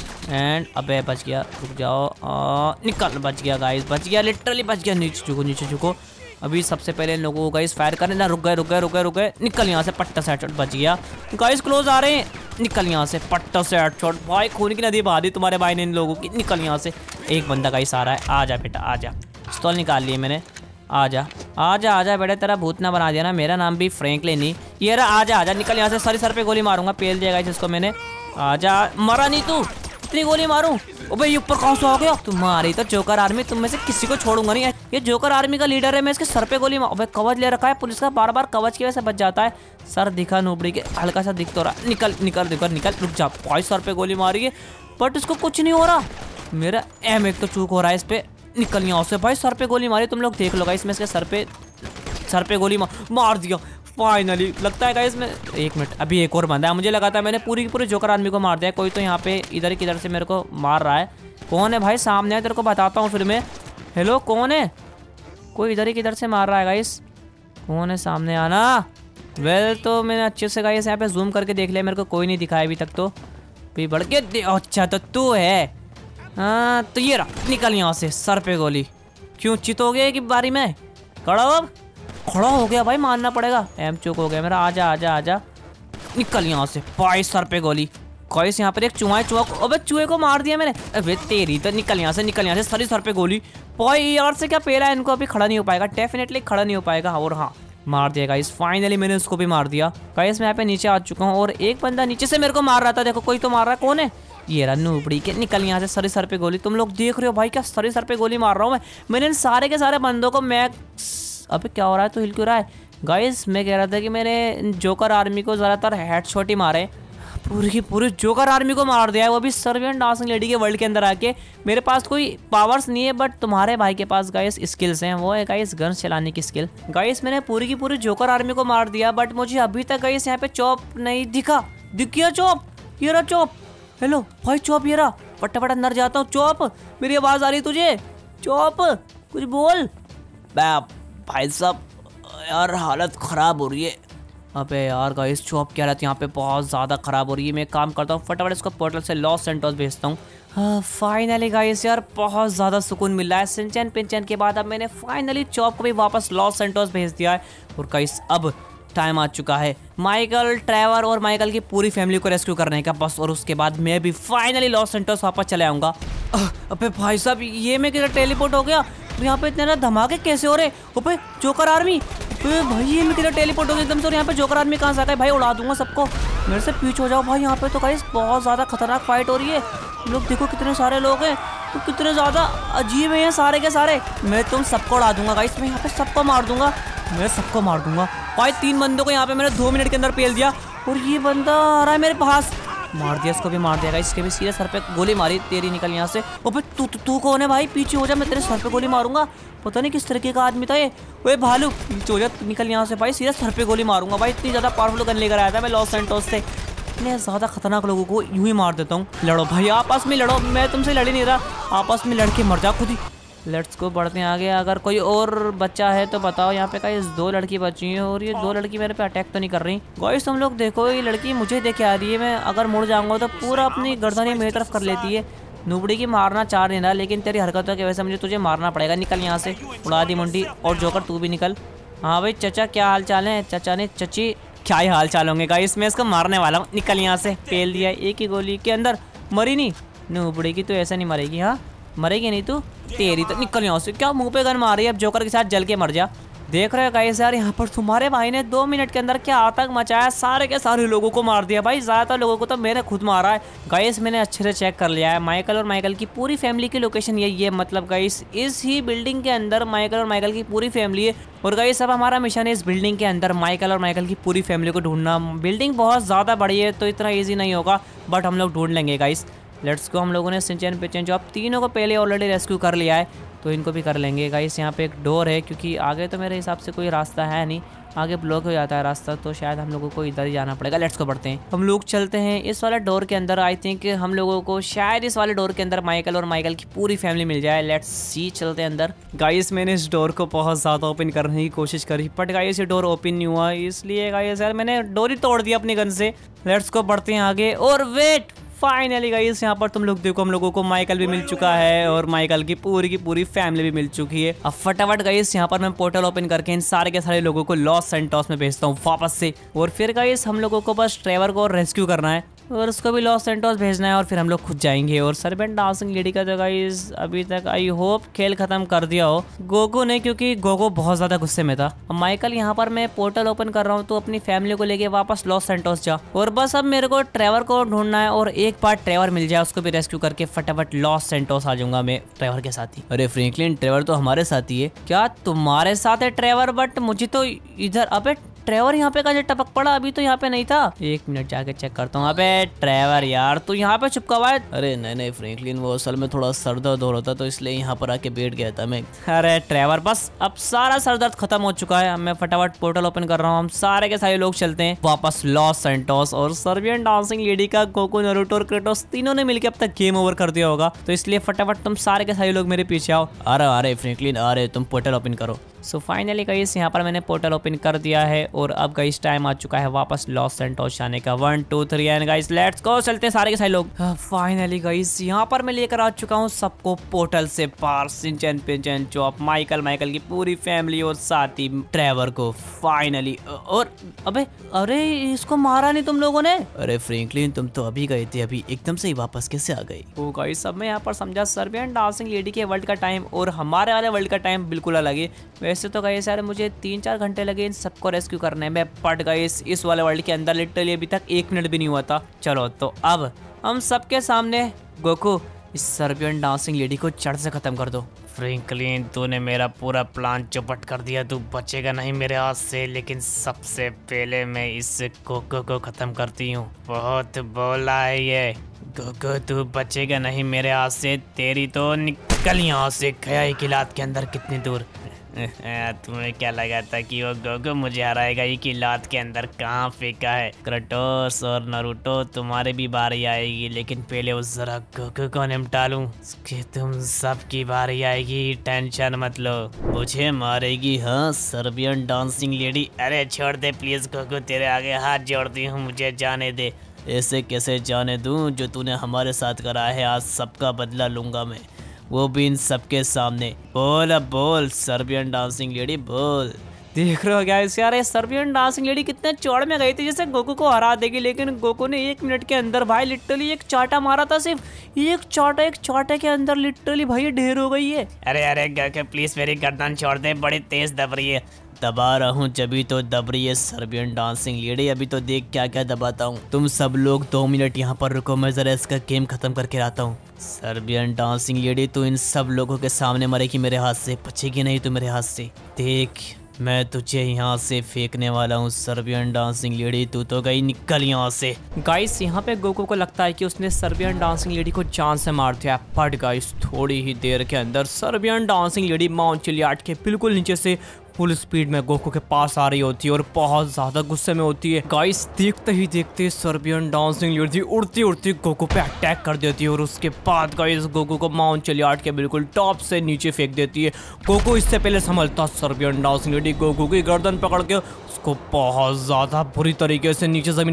एंड अबे बच गया, रुक जाओ। आ, निकल, बच गया गाइस, बच गया, लिटरली बच गया। नीचे झुको, नीचे झुको। अभी सबसे पहले इन लोगों को गाइस फायर करने ना। रुक गए रुक गए रुक गए रुक गए। निकल यहाँ से, पट्टा से हेडशॉट, बच गया। गाइस क्लोज आ रहे हैं, निकल यहाँ से, पट्टा से हेडशॉट। भाई खून की नदी बहा दी तुम्हारे भाई ने इन लोगों की। निकल यहाँ से। एक बंदा गाइस आ रहा है, आ जा बेटा आ जा। पिस्तौल निकाल लिए मैंने, आ जा आ जा आ जा बेटा, तेरा भूत ना बना दिया ना। मेरा नाम भी फ्रैंकलिन ही। ये रहा, आ जा आ जा। निकल यहाँ से, सारी सर पे गोली मारूंगा, पेल दिया गाइस इसको मैंने। आ जा, मरा नहीं तू, इतनी गोली मारूं? अबे ये ऊपर कहाँ से आ गया? तुम्हारी तो जोकर आर्मी, तुम में से किसी को छोड़ूंगा नहीं। ये जोकर आर्मी का लीडर है, मैं इसके सर पे गोली मार। अबे कवच ले रखा है पुलिस का, बार बार कवच की वजह से बच जाता है। सर दिखा नोबड़ी के, हल्का सा दिख तो रहा। निकल निकल निकल निकल। रुक जा भाई, सर पे गोली मारी है बट इसको कुछ नहीं हो रहा। मेरा एम एक तो चूक हो रहा है इस पे। निकल यहाँ से भाई, सर पे गोली मारी, तुम लोग देख लो गाइस। मैं इसके सर पे सर पे गोली मार, मार दिया फाइनली। लगता है गाइस मैं, एक मिनट, अभी एक और बंदा है। मुझे लगा था मैंने पूरी की पूरी जोकर आर्मी को मार दिया। कोई तो यहाँ पे इधर किधर से मेरे को मार रहा है। कौन है भाई सामने है? तेरे को बताता हूँ फिर मैं। हेलो कौन है? कोई इधर ही किधर से मार रहा है गाइस। कौन है सामने? आना। वेल तो मैंने अच्छे से गाइस यहाँ पे जूम करके देख लिया, मेरे को कोई नहीं दिखाया अभी तक तो। भी बढ़ के दे। अच्छा तो तू है? हाँ तो ये रहा, निकल यहाँ से, सर पे गोली। क्यों चित हो गया कि बारी में? खड़ा हो, अब खड़ा हो गया भाई, मानना पड़ेगा। एम चूक हो गया मेरा। आजा आजा आजा। निकल यहाँ से भाई, सर पे गोली। गाइस यहाँ पर एक चूहा है, चूहा को, अबे चूहे को मार दिया मैंने। अबे तेरी तो, निकल यहाँ से, निकल यहाँ से, सरी सर पे गोली। भाई यार से क्या पेला है इनको, अभी खड़ा नहीं हो पाएगा, डेफिनेटली खड़ा नहीं हो पाएगा। और हाँ मार दिया गाइस, फाइनली मैंने उसको भी मार दिया। गाइस मैं यहाँ पे नीचे आ चुका हूँ और एक बंदा नीचे से मेरे को मार रहा था। देखो कोई तो मार रहा है, कौन है? ये रहा नूबड़ी के। निकल यहाँ से, सरी सर पे गोली। तुम लोग देख रहे हो भाई, क्या सरी सर पे गोली मार रहा हूँ मैं। मैंने इन सारे के सारे बंदों को मैं, अबे क्या हो रहा है, तो हिल क्यों रहा है? गाइस मैं कह रहा था कि मैंने जोकर आर्मी को ज़्यादातर हेडशॉट ही मारे, पूरी की पूरी जोकर आर्मी को मार दिया है, वो भी सर्बियन डांसिंग लेडी के वर्ल्ड के अंदर आके। मेरे पास कोई पावर्स नहीं है, बट तुम्हारे भाई के पास गाइस स्किल्स हैं, वो है गाइस गन चलाने की स्किल। गाइस मैंने पूरी की पूरी जोकर आर्मी को मार दिया, बट मुझे अभी तक गाइस यहाँ पे चॉप नहीं दिखा। दिख गया चॉप, ये रहा चॉप। हेलो भाई चॉप, ये रहा। फटाफट अंदर जाता हूँ। चॉप मेरी आवाज़ आ रही तुझे? चॉप कुछ बोल। भाई साहब यार हालत ख़राब हो रही है। अबे यार गाइस चॉप क्या रहती है यहाँ पे, बहुत ज़्यादा ख़राब हो रही है। मैं काम करता हूँ, फटाफट इसको पोर्टल से लॉस सेंटोस भेजता हूँ। हाँ फाइनली गाइस यार बहुत ज़्यादा सुकून मिल रहा है। सिंचन पिंचन के बाद अब मैंने फाइनली चॉप को भी वापस लॉस सेंटोस भेज दिया है। और गाइस अब टाइम आ चुका है माइकल, ट्रेवर और माइकल की पूरी फैमिली को रेस्क्यू करने का बस। और उसके बाद मैं भी फाइनली लॉस सेंटोस वापस चले आऊँगा। अबे भाई साहब ये मैं किधर टेलीपोर्ट हो गया? तो यहाँ पे इतने धमाके कैसे हो रहे? अबे जोकर आर्मी, अबे भाई ये मैं किधर टेलीपोर्ट हो गया एकदम से। और यहाँ पे जोकर आर्मी कहाँ से आ गए भाई? उड़ा दूंगा सबको, मेरे से पीछे हो जाओ भाई। यहाँ पे तो गाइस बहुत ज़्यादा खतरनाक फाइट हो रही है। लोग देखो कितने सारे लोग हैं, तो कितने ज़्यादा अजीब है सारे के सारे। मैं तुम सबको उड़ा दूंगा गाइस, मैं यहाँ पे सबको मार दूंगा, मैं सबको मार दूंगा भाई। तीन बंदों को यहाँ पे मैंने दो मिनट के अंदर पेल दिया। और ये बंदा आ रहा है मेरे पास, मार दिया, इसको भी मार दिया गाइस। इसके भी सीधे सर पे गोली मारी। तेरी निकल यहाँ से। ओए तू तू तू कौन है भाई? पीछे हो जा, मैं तेरे सर पे गोली मारूंगा। पता नहीं किस तरीके का आदमी था ये। ओए भालू पीछे हो जा, निकल यहाँ से भाई, सीधे सर पे गोली मारूंगा भाई। इतनी ज़्यादा पावरफुल गन लेकर आया था मैं लॉस सेंटोस से। इतने ज़्यादा खतरनाक लोगों को यूं ही मार देता हूँ। लड़ो भाई आपस में लड़ो, मैं तुमसे लड़ ही नहीं रहा, आपस में लड़के मर जा खुद ही। लेट्स को बढ़ते हैं आगे। अगर कोई और बच्चा है तो बताओ। यहाँ पे गाइस दो लड़की बची हैं और ये दो लड़की मेरे पे अटैक तो नहीं कर रही। गाइस तुम लोग देखो, ये लड़की मुझे देखे आ रही है। मैं अगर मुड़ जाऊंगा तो पूरा अपनी गर्दन मेरी तरफ कर लेती है। नुबड़ी की मारना चाह रही ना, लेकिन तेरी हरकतों की वजह से मुझे तुझे मारना पड़ेगा। निकल यहाँ से, उड़ा दी मुंडी। और जोकर तू भी निकल। हाँ भाई चाचा क्या हाल चाल है? चाचा ने चची क्या ही हाल चाल होंगे गाइस, मैं इसको मारने वाला हूँ। निकल यहाँ से, पेल दिया एक ही गोली के अंदर। मरी नहीं नुबड़ी की, तो ऐसा नहीं मरेगी। हाँ मरेगी नहीं तू, तेरी तो। निकल यहाँ से, क्या मुंह पे गन मार रही है? अब जोकर के साथ जल के मर जा। देख रहे हो गाइस यार, यहाँ पर तुम्हारे भाई ने दो मिनट के अंदर क्या आतंक मचाया, सारे के सारे लोगों को मार दिया भाई। ज्यादातर लोगों को तो मैंने खुद मारा है गाइस। मैंने अच्छे से चेक कर लिया है, माइकल और माइकल की पूरी फैमिली की लोकेशन यही है। मतलब गाइस इस ही बिल्डिंग के अंदर माइकल और माइकल की पूरी फैमिली है। और गाइस अब हमारा मिशन है इस बिल्डिंग के अंदर माइकल और माइकल की पूरी फैमिली को ढूंढना। बिल्डिंग बहुत ज्यादा बड़ी है तो इतना ईजी नहीं होगा, बट हम लोग ढूंढ लेंगे गाइस। लेट्स गो। हम लोगों ने सिंचन पिचन जो अब तीनों को पहले ऑलरेडी रेस्क्यू कर लिया है, तो इनको भी कर लेंगे गाइस। यहाँ पे एक डोर है, क्योंकि आगे तो मेरे हिसाब से कोई रास्ता है नहीं, आगे ब्लॉक हो जाता है रास्ता, तो शायद हम लोगों को इधर ही जाना पड़ेगा। लेट्स को बढ़ते हैं, हम लोग चलते हैं इस वाले डोर के अंदर। आई थिंक हम लोगों को शायद इस वाले डोर के अंदर माइकल और माइकल की पूरी फैमिली मिल जाए। लेट्स सी, चलते हैं अंदर। गाइस मैंने इस डोर को बहुत ज़्यादा ओपन करने की कोशिश करी, बट गाइस ये डोर ओपन नहीं हुआ, इसलिए गाइस यार मैंने डोर ही तोड़ दिया अपनी गन से। लेट्स को बढ़ते हैं आगे। और वेट, फाइनली गाइस यहाँ पर तुम लोग देखो, हम लोगों को माइकल भी मिल चुका है और माइकल की पूरी की पूरी फैमिली भी मिल चुकी है। अब फटाफट गाइस यहाँ पर मैं पोर्टल ओपन करके इन सारे के सारे लोगों को लॉस सेंटोस में भेजता हूँ वापस से। और फिर गाइस हम लोगों को बस ट्रेवर को रेस्क्यू करना है और उसको भी लॉस सेंटोस भेजना है, और फिर हम लोग खुद जाएंगे। और सर्वेंट डांसिंग लेडी का तो गाइस अभी तक आई होप खेल खत्म कर दिया हो गोगो ने, क्योंकि गोगो बहुत ज्यादा गुस्से में था। अब माइकल यहाँ पर मैं पोर्टल ओपन कर रहा हूँ, तो अपनी फैमिली को लेके वापस लॉस सेंटोस जा। और बस अब मेरे को ट्रेवर को ढूंढना है, और एक बार ट्रेवर मिल जाए उसको भी रेस्क्यू करके फटाफट लॉस सेंटोस आ जाऊंगा मैं ट्रेवर के साथ ही। अरे फ्रैंकलिन, ट्रेवर तो हमारे साथ ही है। क्या तुम्हारे साथ है ट्रेवर? बट मुझे तो इधर, अबे ट्रेवर यहाँ पे कैसे टपक पड़ा? अभी तो यहाँ पे नहीं था। एक मिनट जाके चेक करता हूँ। अबे ट्रेवर यार तू यहाँ पे चिपका हुआ है। अरे नहीं नहीं फ्रैंकलिन, वो असल में थोड़ा सर दर्द हो रहा था, तो इसलिए यहाँ पर आके बैठ गया था मैं। अरे ट्रेवर बस अब सारा सर दर्द खत्म हो चुका है। मैं फटाफट पोर्टल ओपन कर रहा हूँ, हम सारे के सारे लोग चलते हैं वापस लॉस सेंटोस। और सर्बियन डांसिंग लेडी का गोकू, नारुतो और क्रेटोस तीनों ने मिलकर अब तक गेम ओवर कर दिया होगा, तो इसलिए फटाफट तुम सारे के सारे लोग मेरे पीछे आओ। अरे अरे फ्रैंकलिन, अरे तुम पोर्टल ओपन करो। सो फाइनली गाइस यहाँ पर मैंने पोर्टल ओपन कर दिया है, और अब गाइस टाइम आ चुका है वापस लॉस सेंटोस जाने का। One two three and guys let's go, चलते हैं सारे के सारे लोग। फाइनली गाइस यहाँ पर मैं लेकर आ चुका हूँ सबको पोर्टल से पार। Shinchan Pinchan Chop, Michael Michael की पूरी फैमिली और साथ ही ट्रेवर को फाइनली। और अबे अरे इसको मारा नहीं तुम लोगों ने? अरे फ्रैंकलिन तुम तो अभी गए थे, अभी एकदम से ही वापस कैसे आ गई? ओ गाइस अब मैं यहाँ पर समझा सर्बियन डांसिंग लेडी के वर्ल्ड का टाइम और हमारे वाले वर्ल्ड का टाइम बिल्कुल अलग है। वैसे तो गाइस यार मुझे तीन चार घंटे लगे इन सबको रेस्क्यू करने में, बट गाइस इस वाले वर्ल्ड के अंदर लिटरली अभी तक एक मिनट भी नहीं हुआ था। चलो तो अब हम सबके सामने गोकू, इस सर्बियन डांसिंग लेडी को जड़ से खत्म कर दो। फ्रैंकलिन तूने मेरा पूरा प्लान चौपट कर दिया, तू बचेगा नहीं मेरे हाथ से। लेकिन सबसे पहले मैं इस गोकू को खत्म करती हूँ। बहुत बोला है ये गोकू, तू बचेगा नहीं मेरे हाथ से। तेरी तो निकल यहाँ से, गया ही किलात के अंदर कितनी दूर। तुम्हें क्या लगा था कि वो गोगो मुझे हराएगा? ये किलात के अंदर कहाँ फेंका है? क्रेटोस और नारुतो तुम्हारे भी बारी आएगी, लेकिन पहले उस जरा गोगो को निपटा लूं। कि तुम सबकी बारी आएगी, टेंशन मत लो। मुझे मारेगी? हाँ सर्बियन डांसिंग लेडी। अरे छोड़ दे प्लीज गोगो, तेरे आगे हाथ जोड़ती हूँ, मुझे जाने दे। ऐसे कैसे जाने दूं? जो तूने हमारे साथ करा है आज सबका बदला लूंगा मैं, वो भी इन सबके सामने। बोल अब बोल सर्बियन डांसिंग लेडी, बोल। देख रहे हो क्या इस यार, सर्बियन डांसिंग लेडी कितने चौड़ में गई थी जैसे गोकू को हरा देगी, लेकिन गोकू ने एक मिनट के अंदर भाई लिटरली एक चाटा मारा था। सिर्फ एक चाटा, एक चाटे के अंदर लिटरली भाई ढेर हो गई है। अरे अरे गोकू प्लीज मेरी गर्दन छोड़ दे, बड़ी तेज दब रही है। दबा रहा हूँ जभी तो दब रही है सर्बियन डांसिंग लेडी। अभी तो देख क्या क्या दबाता हूँ। तुम सब लोग दो मिनट यहाँ पर रुको, मैं जरा इसका गेम खत्म करके आता हूँ। सर्बियन डांसिंग लेडी तू इन सब लोगों के सामने मरेगी मेरे हाथ से, बचेगी नहीं तू मेरे हाथ से। देख मैं तुझे यहाँ से फेंकने वाला हूँ सर्बियन डांसिंग लेडी, तू तो गई, निकल यहाँ से। गाइस यहाँ पे गोकू को लगता है कि उसने सर्बियन डांसिंग लेडी को जान से मार दिया, बट गाइस थोड़ी ही देर के अंदर Serbian dancing lady Mount Chiliad के बिल्कुल नीचे से फुल स्पीड में गोकू के पास आ रही होती है और बहुत ज्यादा गुस्से में होती है। गाइस देखते ही देखते सर्बियन डांसिंग लेडी उड़ती उड़ती गोकू पे अटैक कर देती है और उसके बाद गाइस गोकू को माउंट चिलियाट के बिल्कुल टॉप से नीचे फेंक देती है। गोकू इससे पहले संभलता सर्बियन डांसिंग लेडी गोकू की गर्दन पकड़ के उसको बहुत ज्यादा बुरी तरीके से नीचे जमीन पे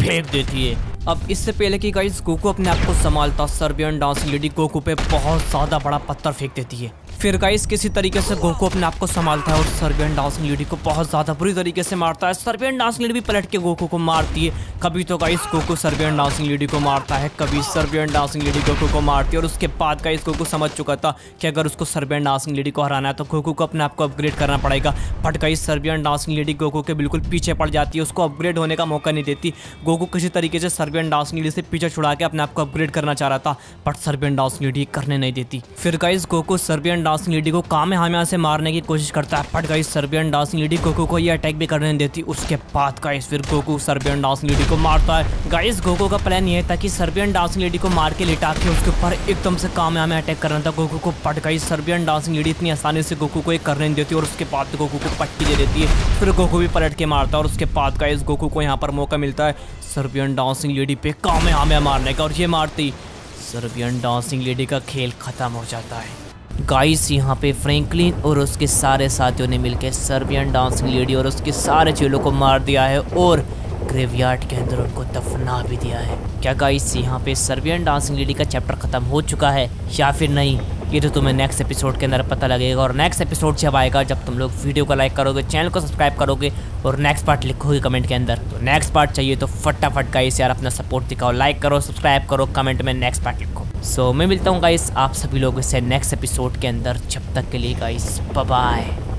फेंक देती है। अब इससे पहले कि गाइस गोकू अपने आप को संभालता, सर्बियन डांसिंग लेडी गोकू पे बहुत ज्यादा बड़ा पत्थर फेंक देती है। फिर गाइस किसी तरीके से गोकू अपने आप को संभालता है और सर्बियन डांसिंग लेडी को बहुत ज्यादा बुरी तरीके से मारता है। सर्बियन डांसिंग लेडी भी पलट के गोकू को मारती है। कभी तो guys Goku Serbian dancing lady को मारता है, कभी सर्बियन डांसिंग लेडी गोकू को मारती है। और उसके बाद गाइस गोकू समझ चुका था कि अगर उसको सर्बियन डांसिंग लेडी को हराना है तो गोकू को अपने आप को अपग्रेड करना पड़ेगा। But guys Serbian dancing lady Goku के बिल्कुल पीछे पड़ जाती है, उसको अपग्रेड होने का मौका नहीं देती। गोकू किसी तरीके से सर्बियन डांसिंग लेडी से पीछे छुड़ा के अपने आप को अपग्रेड करना चाह रहा था, बट सर्बियन डांसिंग लेडी करने नहीं देती। फिर guys Goku Serbian dancing lady को काम हमें से मारने की कोशिश करता है, but guys Serbian dancing lady Goku को ये अटैक भी करने नहीं देती। उसके बाद गाइस फिर गोकू सर्बियन डांसिंग लेडी को मारता है। गाइस गोकू का प्लान ये था कि सर्बियन डांसिंग लेडी को मार के लिटा के उसके ऊपर एकदम से काम हमें अटैक करना था गोकू को। But guys Serbian dancing lady इतनी आसानी से गोकू को एक करने नहीं देती और उसके बाद गोकू को पट्टी दे देती है। फिर गोकू भी पलट के मारता है और उसके बाद गाइस गोकू को यहाँ पर मौका मिलता है सर्बियन डांसिंग लेडी पे काम हमें मारने का, और ये मारती सर्बियन डांसिंग लेडी का खेल खत्म हो जाता है। गाइस यहाँ पे फ्रैंकलिन और उसके सारे साथियों ने मिलकर सर्बियन डांसिंग लेडी और उसके सारे चेलों को मार दिया है और ग्रेवयार्ड के अंदर उनको दफना भी दिया है। क्या गाइस यहाँ पे सर्बियन डांसिंग लेडी का चैप्टर खत्म हो चुका है या फिर नहीं, ये तो तुम्हें नेक्स्ट एपिसोड के अंदर पता लगेगा। और नेक्स्ट एपिसोड जब आएगा जब तुम लोग वीडियो को लाइक करोगे, चैनल को सब्सक्राइब करोगे और नेक्स्ट पार्ट लिखोगे कमेंट के अंदर। तो नेक्स्ट पार्ट चाहिए तो फटाफट गाइस यार अपना सपोर्ट दिखाओ, लाइक करो, सब्सक्राइब करो, कमेंट में नेक्स्ट पार्ट लिखो। सो so, मैं मिलता हूँ गाइस आप सभी लोगों से नेक्स्ट एपिसोड के अंदर। जब तक के लिए गाइस बाय बाय।